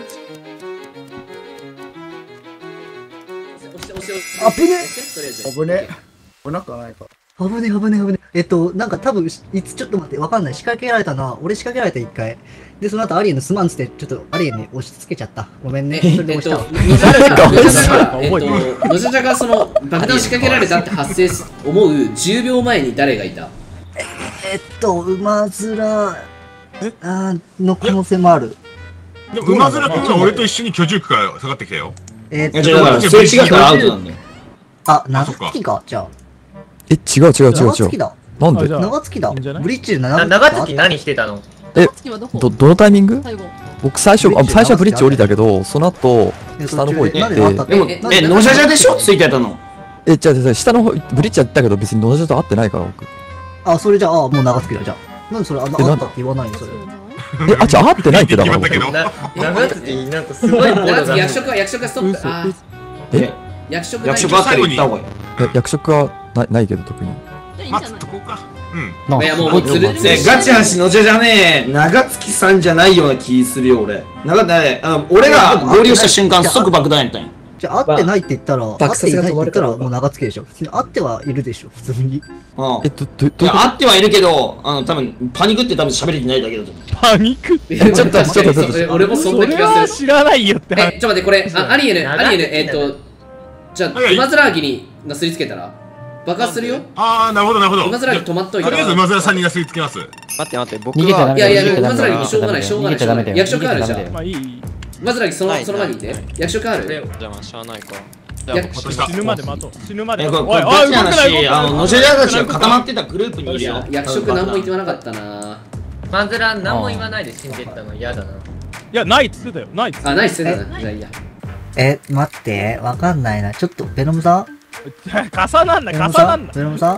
あ、ぶねえ。危ねえ。危なくはないか。 危ねえ、危ねえ、危ねえ。えっと、なんか多分、いつ、ちょっと待って、わかんない。仕掛けられたな。俺仕掛けられた一回。で、その後アリエのすまんつって、ちょっとアリエに押し付けちゃった。ごめんね。 えっと、ノジャジャが、えっと、ノジャジャがその、爆弾仕掛けられたって発生す、思うじゅうびょうまえに誰がいた？ えっと、馬面、あの可能性もある。 でも、馬面君は俺と一緒に居住区から下がってきたよ。 えっと、 だから、それ違ったらアウトなんだよ。 あ、長月か、じゃあ。 え、違う違う違う違う。 長月だ。 なんで長月だ。ブリッジで長月。 長月何してたの？ え、ど、どのタイミング？僕最初、あ、最初はブリッジ降りたけど、その後、下の方行って。 でも、え、ノジャジャでしょついてたの。 え、じゃあ、下の方、ブリッジやったけど、別にノジャジャと会ってないから、僕。 あ、それじゃあ、もう長月だ、じゃあ。なんでそれ、あんな、あったって言わないのそれ。 え、あ、じゃあ、会ってないってだから、僕。 長月、なんかすごいボードが。 役職は、役職はストップ。あえ役職役職あったら言った方がいい。 え、役職はない、ないけど、特に。 待っとこうか。うん。 いや、もう、ずるずる。 ガチなしのじゃじゃねえ、長月さんじゃないような気するよ、俺。長ね、俺が合流した瞬間、即爆弾やったんや。 じゃあ、会ってないって言ったら、会っていないって言ったら、もう長月でしょ。普通に会ってはいるでしょ、普通に。 え、ど、ど、ど、会ってはいるけど、あの、多分パニックって多分喋れてないだけだと思う。 パニックって。 ちょっと、ちょっと、ちょっと、俺もそんな気がする。 知らないよって。 え、ちょっと待って、これ、あ、アリエル、アリエル、えっと、じゃあ、馬面アギになすりつけたら爆発するよ。 ああ、なるほどなるほど。 馬面アギ止まっといたら。 とりあえず馬面さんになすりつけます。 待って待って、僕は。 いやいや、馬面アギしょうがない、しょうがない。役職あるじゃん。 まあいい。 馬面アギそのその前にいて。役職ある。 じゃあまあしゃあないか。 死ぬまで待とう。死ぬまで待とう。おい、おい、あの、ノジェラたちが固まってたグループにいるよ。 役職何も言ってなかったな。 マズラ何も言わないで死んでったの嫌だな。いや、ないっつってたよ。ないっつってた。 あ、ないっつってたな。じゃあいいや。 え、待って、わかんないな。ちょっと、ベノムさん重なんだ、重なんだ。 ベノムさん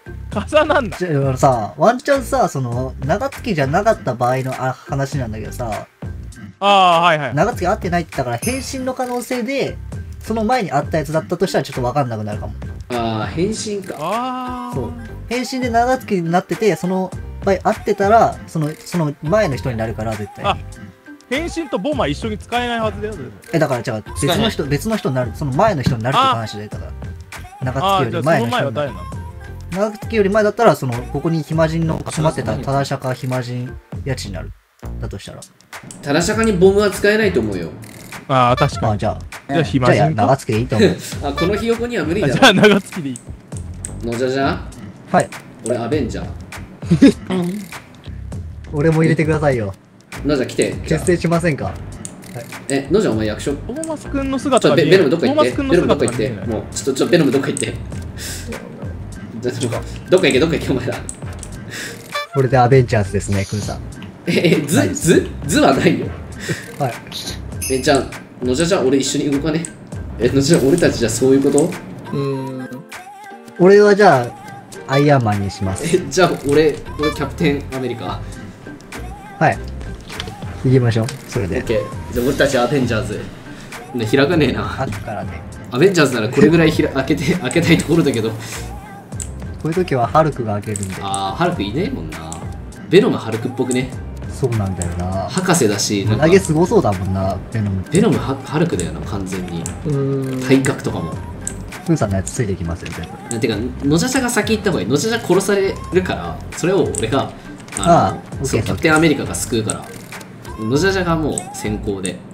重なんだ。 じゃあさ、ワンチャンさ、その、長月じゃなかった場合のあ話なんだけどさ、 ああ、はいはい。 長月合ってないって言ったから、変身の可能性で、その前にあったやつだったとしたらちょっとわかんなくなるかも。 ああ、変身か。 ああ。 そう。変身で長月になってて、その場合合ってたら、その、その前の人になるから、絶対。 あ、変身とボマ一緒に使えないはずだよ。 え、だからじゃあ、別の人、別の人になる、その前の人になるって話で、だから。長月より前の人になる。長月より前だったら、その、ここに暇人の集まってたタダシャカ暇人家賃になる。だとしたら。 タダシャカにボムは使えないと思うよ。 ああ、確かに。 あ、じゃあ。 じゃあ暇人か。 じゃあ、長月でいいと思う。 あ、このひよこには無理だろ。 じゃあ、長月でいい。 のじゃじゃはい。 俺、アベンジャー。 俺も入れてくださいよ。 のじゃ来て。 結成しませんか？はい。 え、のじゃお前役所。 トーマス君の姿がベベノムどっか行って。 トーマス君ベノのムどっか行って。 姿がもう、ちょっと、ちょっとベノムどっか行って。どっか行け、どっか行け、お前ら。 これでアベンジャーズですね、クンさん。 え、え、ズ、ズズはないよ。 はい。 え、じゃあ、のじゃじゃ俺一緒に動かね。え、のじゃ俺たちじゃそういうこと？ うーん。俺はじゃあ、アイアンマンにします。 え、じゃあ俺、俺キャプテンアメリカ。 はい。行きましょう、それで。 オッケー。じゃあ俺たちアベンジャーズ。ね、開かねえな。 開くからね。 アベンジャーズならこれぐらいひら開けて、開けたいところだけど。 こういう時はハルクが開けるんで。 ああ、ハルクいねえもんな。ベノムハルクっぽくね。 そうなんだよな。 博士だし、なんか投げすごそうだもんな、ベノム。 ベノムはハルクだよな、完全に。体格とかも。 プーさんのやつついてきますよ、全部。 てか、野じゃじゃが先行った方がいい。野じゃじゃ殺されるから、それを俺が、あのそうキャプテンアメリカが救うから。野じゃじゃがもう先行で。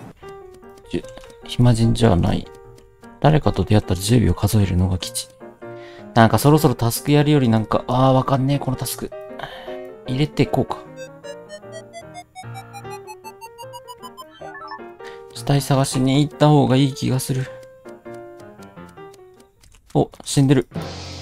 暇人じゃない。誰かと出会ったらじゅうびょう数えるのが基地。なんかそろそろタスクやるよりなんか、あーわかんねえ、このタスク。入れていこうか。死体探しに行った方がいい気がする。お、死んでる。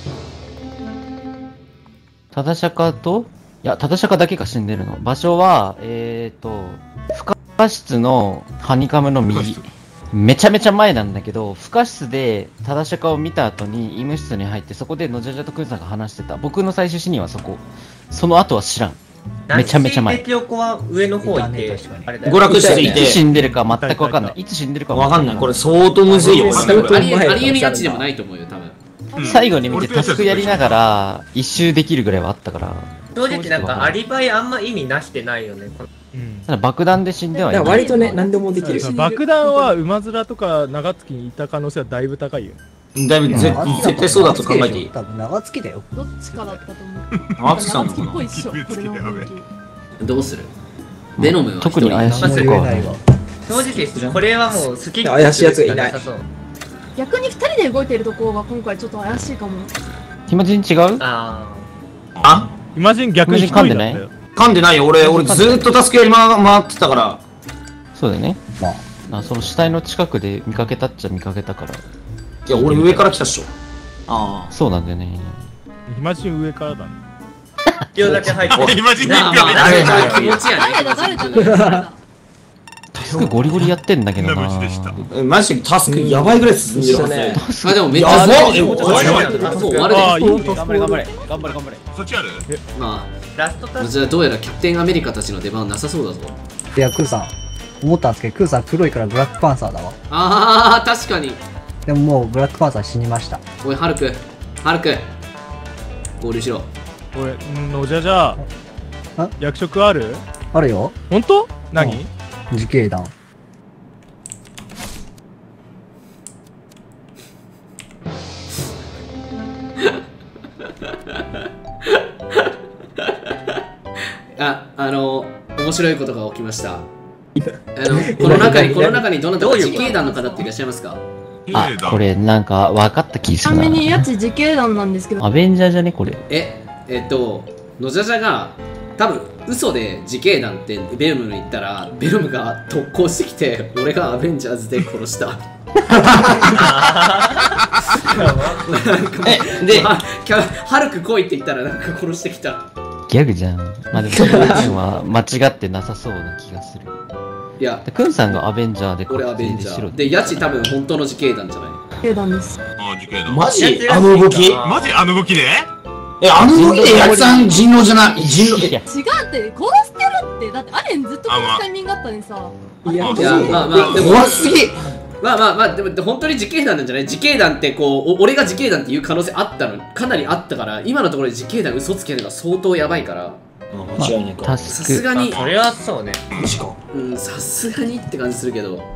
タダシャカと、いや、タダシャカだけが死んでるの。場所は、えーと、孵化室のハニカムの右。めちゃめちゃ前なんだけど、孵化室でタダシャカを見た後に医務室に入って、そこでのじゃじゃとクンさんが話してた。僕の最終シーンはそこ。その後は知らん。めちゃめちゃ前。 敵横は上の方行って、 娯楽室にいて。 いつ死んでるか全くわかんない。いつ死んでるかわかんない。これ相当むずいよ。 ありえ、ありえるやつでもないと思うよ、多分。 最後に見てタスクやりながら一周できるぐらいはあったから。 正直なんかアリバイあんま意味なしてないよね。 ただ爆弾で死んではいない。 割とね、何でもできる。 爆弾は馬面とか長月にいた可能性はだいぶ高いよ。 だいぶ絶対そうだと考えていい。 多分長月だよ。 どっちかだったと思う。 長月さん長月っぽいっしょ、これの雰囲気。 どうする？ベノムは特に怪しいのか。 正直、これはもう好き怪しいやつがいない。 逆にふたりで動いてるところが今回ちょっと怪しいかも。 暇人違う？ ああ暇人逆に噛んでない？ 噛んでないよ。俺、俺ずーっとタスクやり回ってたから。 そうだよね。まあ、その死体の近くで見かけたっちゃ見かけたから。 いや、俺上から来たっしょ。ああ。そうなんだよね。 暇人上からだね。 今日だけ入って。 暇人まあまあ、誰だ気持ちやね。 誰だ誰だ誰だ。 タスクゴリゴリやってんだけどな。 え、マジでタスクやばいぐらい進んでるね。 あ、でもめっちゃやばい。 もう終わるで。 ああ、いい。 頑張れ頑張れ頑張れ頑張れ。 そっちある？ まラストタあ、 スじゃあどうやらキャプテンアメリカたちの出番なさそうだぞ。 いや、クーさん、思ったんですけど、クーさん黒いからブラックパンサーだわ。 ああ、確かに。 でももうブラックパンサー死にました。 おい、ハルク、ハルク、合流しろ。 おい、のじゃじゃ、役職ある？ あるよ。 本当？何？ 自警団。 あ、あの、面白いことが起きました。あの、この中に、この中にどなたか自警団の方っていらっしゃいますか？ あ、これなんか分かった気するな。 ちなみにやつ自警団なんですけど。 アベンジャーじゃねこれ。 え、えっと、のじゃじゃが、多分嘘で自警団ってベノムに言ったら、ベノムが特攻してきて、俺がアベンジャーズで殺した。え、で、ハルク来いって言ったらなんか殺してきた。 ギャグじゃん。まあでもその部分は間違ってなさそうな気がする。 いや、 クンさんがアベンジャーで俺アベンジャーで、ヤチ多分本当の自警団じゃない。 自警団です。 ああ、自警団。 マジあの動き？ マジあの動きで？ え、あの動きでやつさん人狼じゃない。人狼。 違うって、殺してるって。だってアレンずっと殺すタイミングあったのにさ。 いや、 いや、まあまあ、でも怖すぎ。 まあまあまあ、でも本当に自警団なんじゃない？自警団ってこう、お俺が自警団っていう可能性あったの、かなりあったから、今のところで自警団嘘つけるのが相当やばいから。 間違いないか。 さすがに。 それはそうね。 マジか。 うん、さすがにって感じするけど。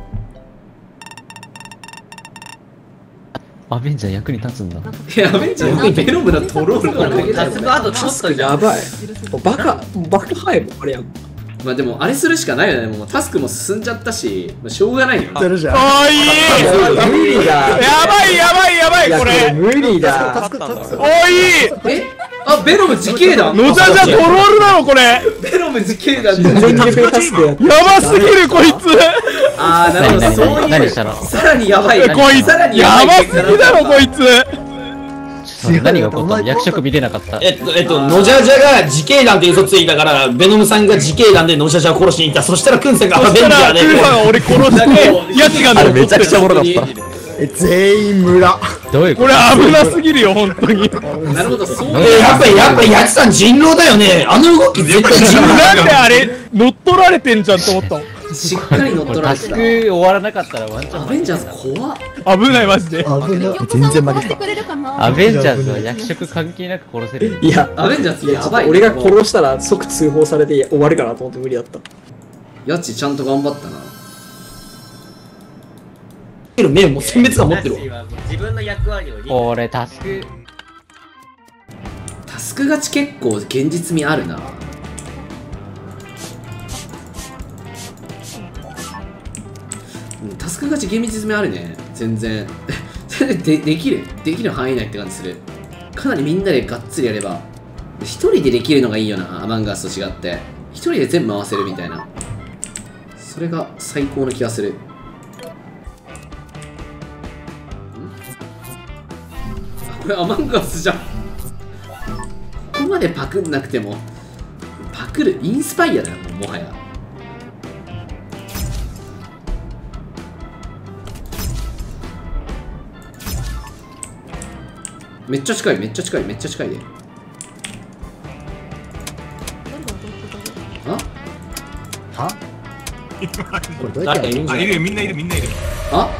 アベンジャー役に立つんだ。 いや、アベンジャーベノムのトロールがタスクあとちょっとやばい。バカ、バカハイもあれやん。 まあでもあれするしかないよね。もうタスクも進んじゃったし、まあ、しょうがないよ。 おーいい無理だ。 やばいやばいやばいこれ無理だ。 おいえあ、ベノム自警団野田じゃトロールなのこれベノム自警団全然タスクや。 やばすぎるこいつあー、なるほど、そういうさらにやばい。 こいつさらにややばいばすぎだろこいつ何が起こったの？役職見れなかった。 えっと、えっと、ノジャジャが自警団って嘘ついたから、ベノムさんが自警団でノジャジャを殺しに行った。そしたらクンさんがアベンジャーで。 クンさんが俺殺して、ヤチが残ってる。 めちゃくちゃおもろかった。え、全員村。 どういうこれ危なすぎるよ、本当に。 なるほど、そうえー、やっぱり、やっぱりヤチさん人狼だよね。あの動き絶対人狼なんであれ、乗っ取られてんじゃんと思ったの。 しっかり乗っ取らタスれてた。 ク終わらなかったらワンチャンアベンジャーズ怖っ。 危ないマジで。 危ない。 全然負けた。 アベンジャーズは役職関係なく殺せる。 いや、 アベンジャーズやばい。 俺が殺したら即通報されて終わるかなと思って無理だった。 ヤチちゃんと頑張ったな。 目も殲滅が持ってるわ。 自分の役割を理解。 俺タスクタスク勝ち結構現実味あるな。タスク勝ち厳密味あるね。全然で, できるできる範囲内って感じする。かなりみんなでがっつりやれば一人でできるのがいいよな。アマンガスと違って一人で全部回せるみたいな、それが最高の気がする。これアマンガスじゃん。ここまでパクんなくてもパクるインスパイアだよ、もうもはや。めっちゃ近い、めっちゃ近い、めっちゃ近いで。あはこれどうやってやるの？ あ、いるよ、みんないる、みんないる。 あ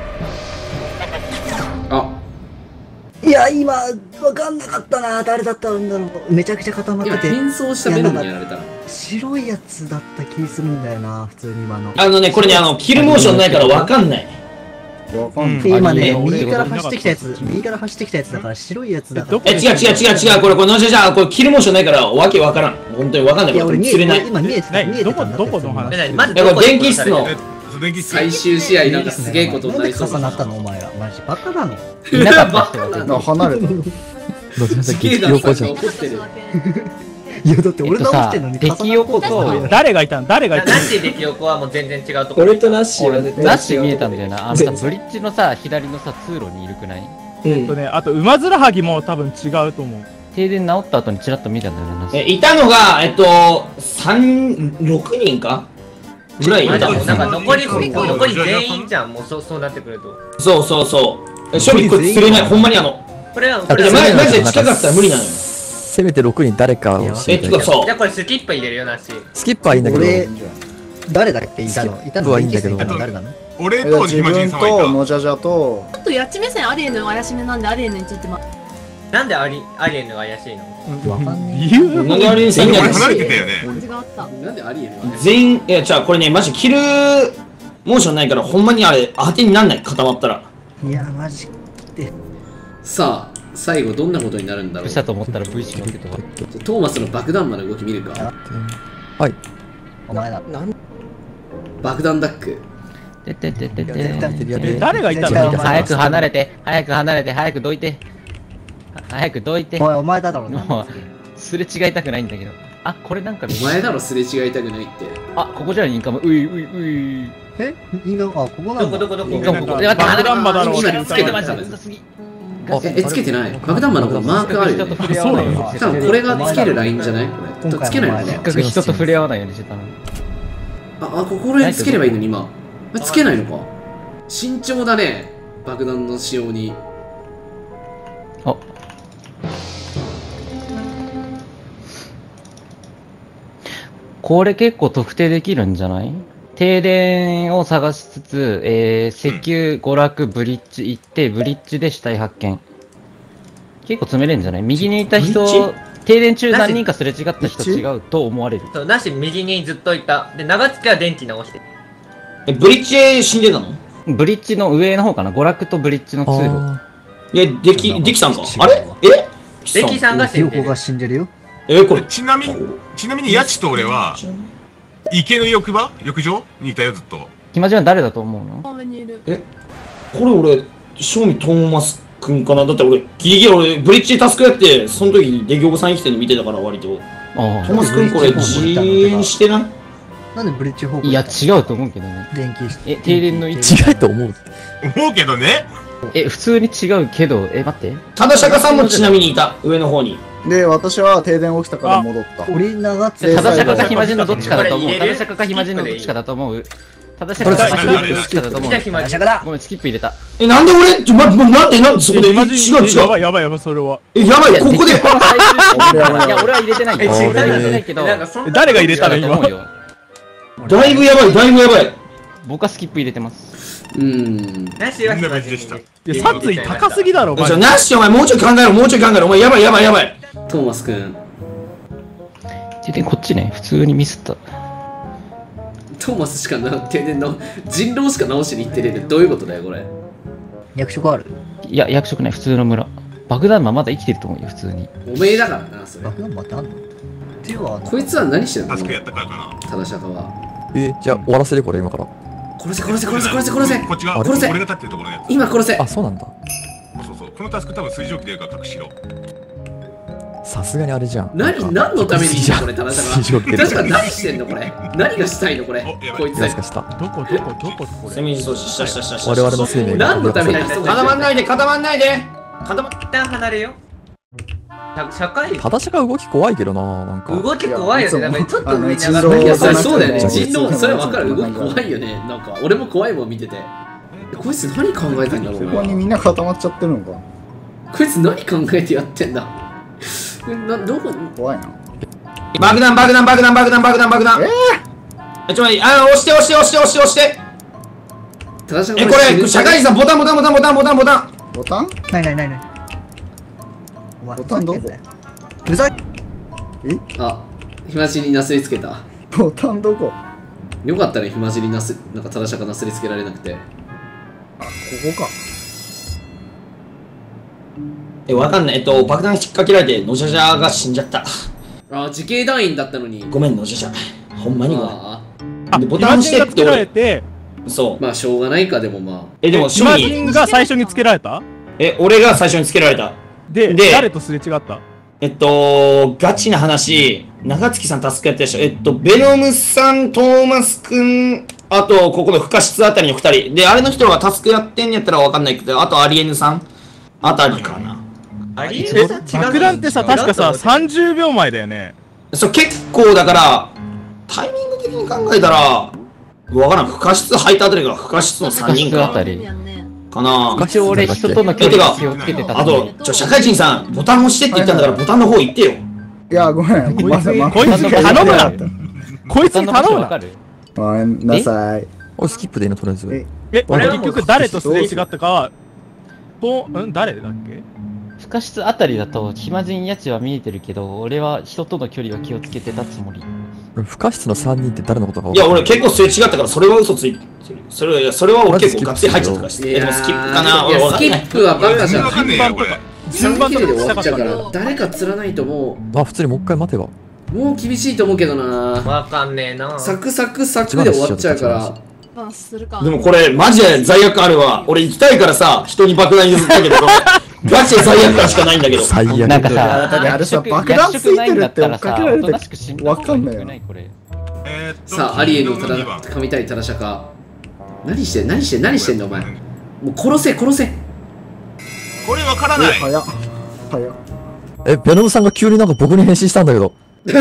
あいや、今、わかんなかったな。誰だったんだろう。めちゃくちゃ固まってて。 変装したベノムにやられたら。 白いやつだった気するんだよな、普通に今の。 あのね、これね、あの、キルモーションないからわかんない。 わかんない。今ね、右から走ってきたやつ、右から走ってきたやつだから白いやつだから。 え、違う違う違う違う、これ、これ、ノジャジャ、これ、キルモーションないから、わけわからん。本当にわかんない。 いや、俺見釣れない。 今見えてた、見えてた。 どこ、どこの話？ まずこれ、電気室の。 最終試合なんかすげえことになりそうだな。重なったのお前ら。マジバカなの。 いなかった人が離れた。 自警団さんが怒ってる。 いやだって俺直してんのに出来横と誰がいたの？誰がいたの？ ナッシー出来横はもう全然違うところ。 俺とナッシーは絶対違う。 ナッシー見えたんだよな。あのさ、ブリッジのさ、左のさ、通路にいるくない？ うんとね、あと馬面はぎも多分違うと思う。 停電治った後にチラッと見たんだよな。 え、いたのが、えっと、三、六人かぐらいいた。 なんか残り、残り全員じゃん、もうそう、そうなってくると。 そうそうそう。処理これ釣れない、ほんまにあの。 これは、 これ、マジで近かったら無理なのよ。 せめてろくにん誰かをえ、てかそう。 じゃあこれスキップ入れるよなし。 スキップはいいんだけど。 俺、誰だっけいたのいたのはいいんだけど。 誰なの俺と自分とノジャジャと。 ちょっとやっち目線アリエヌ怪しめなんでアリエヌについてま。 なんでアリアリエヌが怪しいの？ わかんね理由なんでアリエヌさんに離れてたよね。 感じがあった。 なんでアリエル全員、いや、じゃあこれね、マジキルモーションないから、ほんまにあれ、当てになんない、固まったら。 いや、マジで。 さあ最後どんなことになるんだろう。 したと思ったら V シーけど。 トーマスの爆弾魔の動き見るか。 はい。 お前だ。 爆弾ダック。 ててててて。 え、誰がいたの？ 早く離れて、早く離れて、早くどいて。早くどいて。 お前、お前だろうな。 もう、すれ違いたくないんだけど。あ、これなんか。 お前だろ、すれ違いたくないって。 あ、ここじゃインカム。ういういうい。 えインカム、あ、ここなんだ。 どこどこどこ。 インカムここ。 爆弾魔だろう。 今つけてました。え、え、つけてない。爆弾魔のこのマークあるよね。 そうなの？ 多分これがつけるラインじゃないこれ。つけないのせっかく人と触れ合わないようにしてたのに。 あ、あ、ここら辺つければいいのに今。つけないのか。慎重だね。爆弾の使用に。 あ。 これ結構特定できるんじゃない？停電を探しつつ、えー、石油、娯楽、ブリッジ行って、ブリッジで死体発見。結構詰めれるんじゃない？右にいた人、停電中何人かすれ違った人違うと思われる。 そう、なし右にずっといた。で、長月は電気直して。 え、ブリッジで死んでたの？ ブリッジの上の方かな、娯楽とブリッジの通路。 いや、でき、できさんかあれえできさんが死んでる。 が死んでるよ。 え、これ。 ちなみに、ちなみに、ヤチと俺は、池の浴場浴場にいたよ、ずっと。 暇じゃ誰だと思うの？ え、これ俺、正味トーマスくんかな。だって俺、ギリギリ俺、ブリッジでタスクやって、その時にデギョボさん生きてるの見てたから、割と。トーマスくんこれ、自演してない？ なんでブリッジ方向？ いや、違うと思うけどね。 電気して。 え、停電の位置。 違うと思う。 思うけどね。 え、普通に違うけど、え、待って。 ただ釈迦さんもちなみにいた、上の方に。 で、私は停電起きたから戻った。 俺長ただ釈迦か暇人のどっちかだと思う。ただ釈迦か暇人のどっちかだと思う。ただ釈迦か暇人のどっちかだと思う。ごめん、スキップ入れた。 え、なんで俺、ちょ、ま、なんで、なんで、そこで、違う違う。 やばいやばいやばい、それは。 え、やばい、ここで。 いや、俺は入れてないよ。俺は入れてないけど。 誰が入れたの今。 だいぶやばい、だいぶやばい。 僕はスキップ入れてます。 うーん。 なしは暇人でした。 いや、殺意高すぎだろ、 マジで。なし、お前、もうちょい考えろ、もうちょい考えろ。お前、やばい、やばい、やばい。 トーマスくん。 停電こっちね、普通にミスった。 トーマスしかな、停電の人狼しか直しに行ってる。どういうことだよ、これ。 役職ある？ いや、役職ない、普通の村。爆弾魔まだ生きてると思うよ、普通に。 おめえだからな、それ。 爆弾魔ってあんの？手はこいつは何してるの？ 助けやったからかただ釈迦は。 え、じゃあ終わらせるこれ今から。 殺せ殺せ殺せ殺せ殺せ。 な。こっちが、 殺せ俺が立ってるところのやつ。 今殺せ。 あ、そうなんだ。 そうそう。このタスク多分水蒸気出るから隠しろ。 さすがにあれじゃん。 何、何のためにいるのこれ、ただ釈迦。確かに何してんのこれ。何がしたいのこれ。こいつ。 何かした。 どこどこどここれ。 セミ阻止したしたしたした。 我々の生命が。 何のために固まんないで、固まんないで。固まっ一旦離れよ。社会ただしか動き怖いけどな、なんか。 動き怖いよね。なんかちょっと上に上がる。いや、それる。 そうだよね。人狼、それ分かる。動き怖いよね。なんか、俺も怖いもん見てて。こいつ何考えてんだろうな。 ここにみんな固まっちゃってるのか。 こいつ何考えてやってんだ。な、どこ怖いな。 爆弾、爆弾、爆弾、爆弾、爆弾、爆弾。ええ。ちょ、あの、押して、押して、押して、押して、押して。え、これ、社会人さん、ボタン、ボタン、ボタン、ボタン、ボタン、ボタン。 ボタン？ ないないないない。 ボタンどこ？ うざい。 え？ あ、暇地になすりつけた。 ボタンどこ？ よかったね、暇地になす、なんか正しくなすりつけられなくて。 あ、ここか。 え、わかんない。えっと、爆弾引っ掛けられて、のじゃじゃが死んじゃった。 あ、自警団員だったのに。 ごめん、のじゃじゃ。ほんまにごめん。 あで、ボタン押してって俺。そう。 まあ、しょうがないか、でもまあ。 え、でも、 暇人が最初につけられた？ え、俺が最初につけられた。 で、 で誰とすれ違った？ えっと、ガチな話、長月さんタスクやってたでしょ。えっと、ベノムさん、トーマスくん、あと、ここの不可室あたりのふたり。で、あれの人がタスクやってんやったらわかんないけど、あとアリエヌさんあたりかな。 ありえ、爆弾ってさ、確かさ、さんじゅうびょうまえだよね。 そう、結構だから、タイミング的に考えたら、わからん。不可室入ったあたりが不可室のさんにんか。 あたり。 かな一応俺人との距離気をつけてた。 あと、ちょ、社会人さん、ボタン押してって言ったんだから、ボタンの方行ってよ。 いや、ごめん。 こいつ、こいつ頼むな。こいつに頼むな。 ごめんなさい。 おい、スキップでいいの、とりあえず。 え、俺結局誰とすれ違ったかは、と、ん誰だっけ？ 不可室あたりだと、暇人やちは見えてるけど、俺は人との距離は気をつけてたつもり。 不可室のさんにんって誰のことかいや、俺結構すれ違ったから、それは嘘ついてる。それは、それは俺結構ガッツリ入っちゃったからして。え、でもスキップかな？俺スキップはバカじゃん。 順番とか。 順番とかで終わっちゃうから、誰か釣らないともう。あ、普通にもう一回待てば。 もう厳しいと思うけどな。 わかんねえな。 サクサクサクで終わっちゃうから。 まあ、するか。 でもこれ、マジで罪悪あるわ。俺行きたいからさ、人に爆弾譲ったけど、ガチで罪悪感しかないんだけど。 最悪。 なんかさ、 あれさ、爆弾ついてるって追っかけられてわかんないよ。 さあ、アリエのただ、神対ただ釈迦。何してん何してん何してんのお前。もう殺せ殺せ。 これわからない。 早っ。早っ。 え、ベノムさんが急になんか僕に変身したんだけど。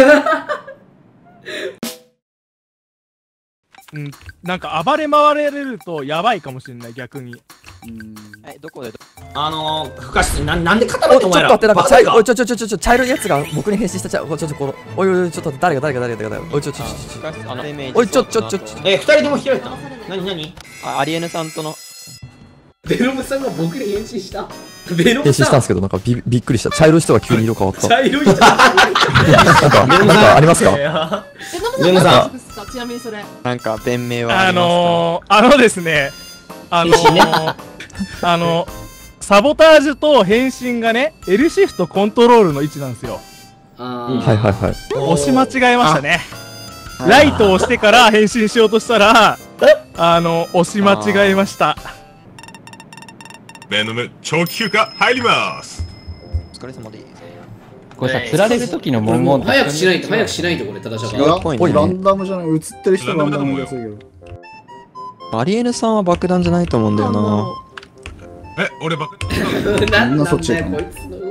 うん、なんか暴れ回れるとやばいかもしれない逆に。 うん。え、どこであのー、不可視な、なんで語ろうとお前ら。 ちょっと待って、なんか茶色、おい、ちょちちょちょちょちょ茶色いやつが僕に変身した茶、おいちょちょこの、おいおいちょっと待って、誰が誰が誰が誰が、おいちょちょちょちょ、おいちょちょちょちょ、 え、二人とも開いた？なになに？ あ、アリエヌさんとの。 ベノムさんが僕に変身した。ベノムさん。 変身したんですけど、なんかびびっくりした。茶色い人が急に色変わった。 茶色い人。 なんか、なんかありますか？ ベノムさん。ちなみにそれ。 なんか弁明はあありますか？ のー、あのですね、あのー、あの、サボタージュと変身がね、L シフトコントロールの位置なんですよ。 あはいはいはい。 押し間違えましたね。ライトを押してから変身しようとしたら、あの、押し間違えました。 ベノム、長期休暇入ります。 お疲れ様です。 これさ、釣られる時の文言早くしないと、早くしないと、これ、正し違うっぽいね。ランダムじゃない、映ってる人ランダムですよ。 アリエヌさんは爆弾じゃないと思うんだよな。 え、俺爆弾みんなそっちかこいつの動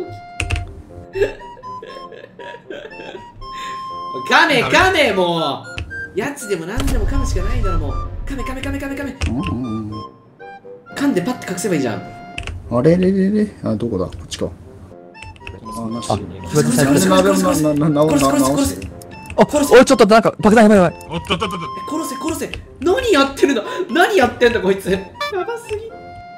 き。カメ、カメ、もう。やつでもなんでもカメしかないだろ、もう。カメ、カメ、カメ、カメ、カメ。噛んでパッて隠せばいいじゃん。 あれれれれあ、どこだこっちか。あ、なし。あ、 殺せ殺せ殺せ殺せ殺せ。 お、おいちょっとなんか爆弾やばいやばい。 おっとっとっとっと。 殺せ殺せ。何やってるんだ。何やってんだこいつ。やばすぎ。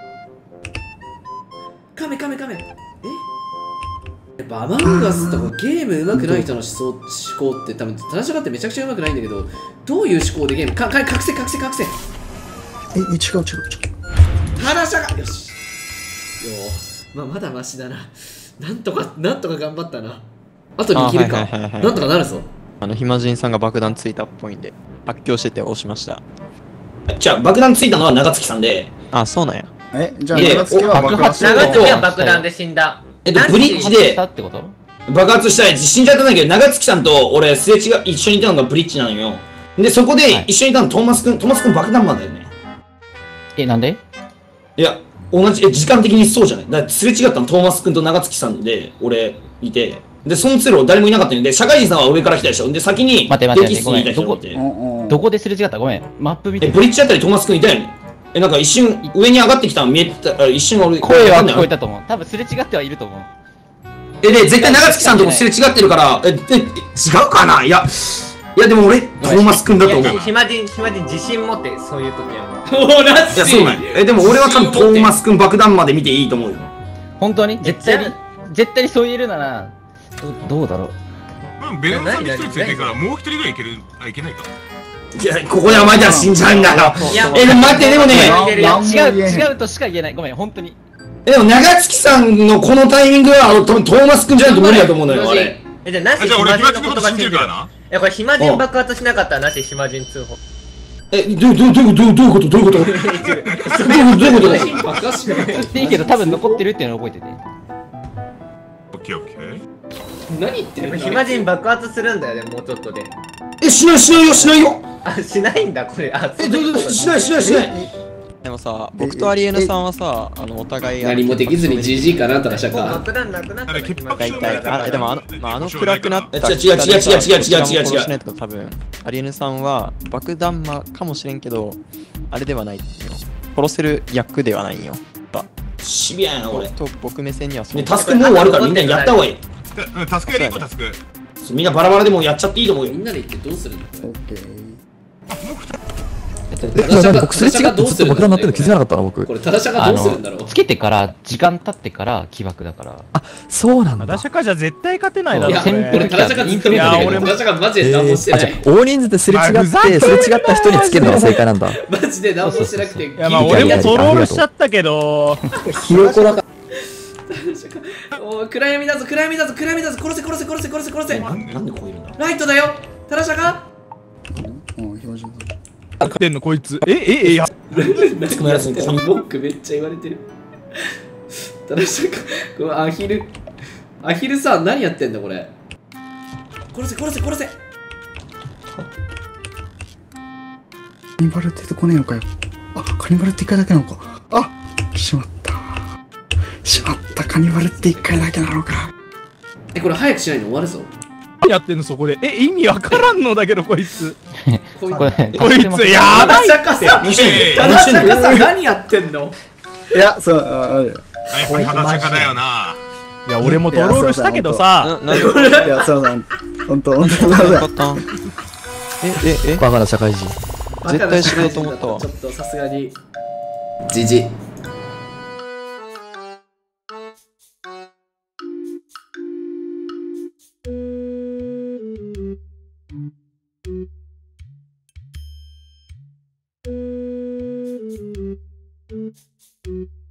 カメカメカメ。え？ババンガスとかゲーム上手くない人の思想思考って多分正しがってめちゃくちゃ上手くないんだけど、どういう思考でゲームかか隠せ隠せ隠せ。 え、違う違う違う。 正しがよし。よまあまだマシだな。なんとかなんとか頑張ったな。あとにキルか。なんとかなるぞ。 あの暇人さんが爆弾ついたっぽいんで発狂してて押しました。 じゃあ爆弾ついたのは長月さんで。 あ、そうなんや。 え、じゃあ長月は爆発長月は爆弾で死んだ。 えっとブリッジで爆発したやつ死んじゃったんだけど、長月さんと俺すれ違い一緒にいたのがブリッジなのよ。でそこで一緒にいたのトーマス君、トーマス君爆弾マンだよね。 え、なんで？ いや同じ、え時間的にそうじゃない。だからすれ違ったのトーマス君と長月さんで俺いて、でその通路誰もいなかったんで、社会人さんは上から来たでしょ。で先に待って待って待って、ごめん、 どこどこですれ違った？ごめん、マップ見て。 えブリッジあたりトーマス君いたよね。えなんか一瞬上に上がってきたの見えた、一瞬俺声は聞こえたと思う。多分すれ違ってはいると思う。 えで絶対長月さんともすれ違ってるから、ええ違うかな。いやいやでも俺トーマス君だと思う。 暇人暇人自信持ってそういう時は。 おらしい。 いやそうなんえでも俺は多分トーマス君爆弾まで見ていいと思うよ。 本当に絶対に絶対にそう言えるならどうだろう。 うん、ベノムさんに一人ついてるからもう一人ぐらいいけるあいけないか。 いやここでお前じゃ死んじゃうんだよ。えでも待ってでもね違う違うとしか言えない。ごめん本当に。 えでも長月さんのこのタイミングは多分トーマス君じゃないと無理だと思うのよあれ。 えじゃあなし暇人の言葉信じるからな。いやこれ暇人爆発しなかったらなし暇人通報。 えどうどうどうどうどういうことどういうことどういうことどういうこと。 いいけど多分残ってるっていうのを覚えてて。 オッケーオッケー。 何言ってるの？ 暇人爆発するんだよねもうちょっとで。 えしないしないよしないよ。 あしないんだこれ。あえどうどうしないしないしない。 でもさ、僕とアリエヌさんはさ、あのお互い何もできずに ジージー かなとかしたか。 爆弾なくなったら大体あでもあのまああの暗くなった違う違う違う違う違う違う違う違う違う。 多分アリエヌさんは爆弾魔かもしれんけどあれではないよ。殺せる役ではないよ。 シビアやな俺。 と僕目線にはそう。 ねタスクもう終わるからみんなやった方がいい。 うんタスクやりこうタスク。 みんなバラバラでもやっちゃっていいと思うよ。 みんなで行ってどうするの？ オッケー。 僕すれ違ってずっと爆弾になってるの気づかなかったな僕。 これ正しがどうするんだろう。 つけてから時間経ってから起爆だから。 あそうなんだ。 正しかじゃ絶対勝てないだろ。 いや俺正しがずっと見てるけど正しがマジで何もしてない。 大人数ですれ違ってすれ違った人につけるのが正解なんだ。 マジで何もしてなくて。いやまあ俺もトロールしちゃったけど。 ひよこだかお暗闇だぞ暗闇だぞ暗闇だぞ殺せ殺せ殺せ殺せ殺せ。 なんでこういるんだ。 ライトだよ正しが。 うん暇人。 ってんのこいつ。えええや。 ボックめっちゃ言われてる。正しがこのアヒルアヒルさ何やってんだこれ。殺せ殺せ殺せ。 カニバルって出てこねえのかよ。あカニバルって一回だけなのか。あしまったしまったカニバルって一回だけなのか。 えこれ早くしないの終わるぞ。 何やってんのそこで。え意味わからんのだけどこいつ。 こいこいつやばいって。 正しがさ何やってんの。 いやそうあやっぱり正しかだよな。 いや、俺もトロールしたけどさ。 いや、そうなん。ほんと、ほんと、そうだ。 え、え、え、バカな社会人。絶対知ろうと思ったわ。 ちょっとさすがに。じじ。 うん。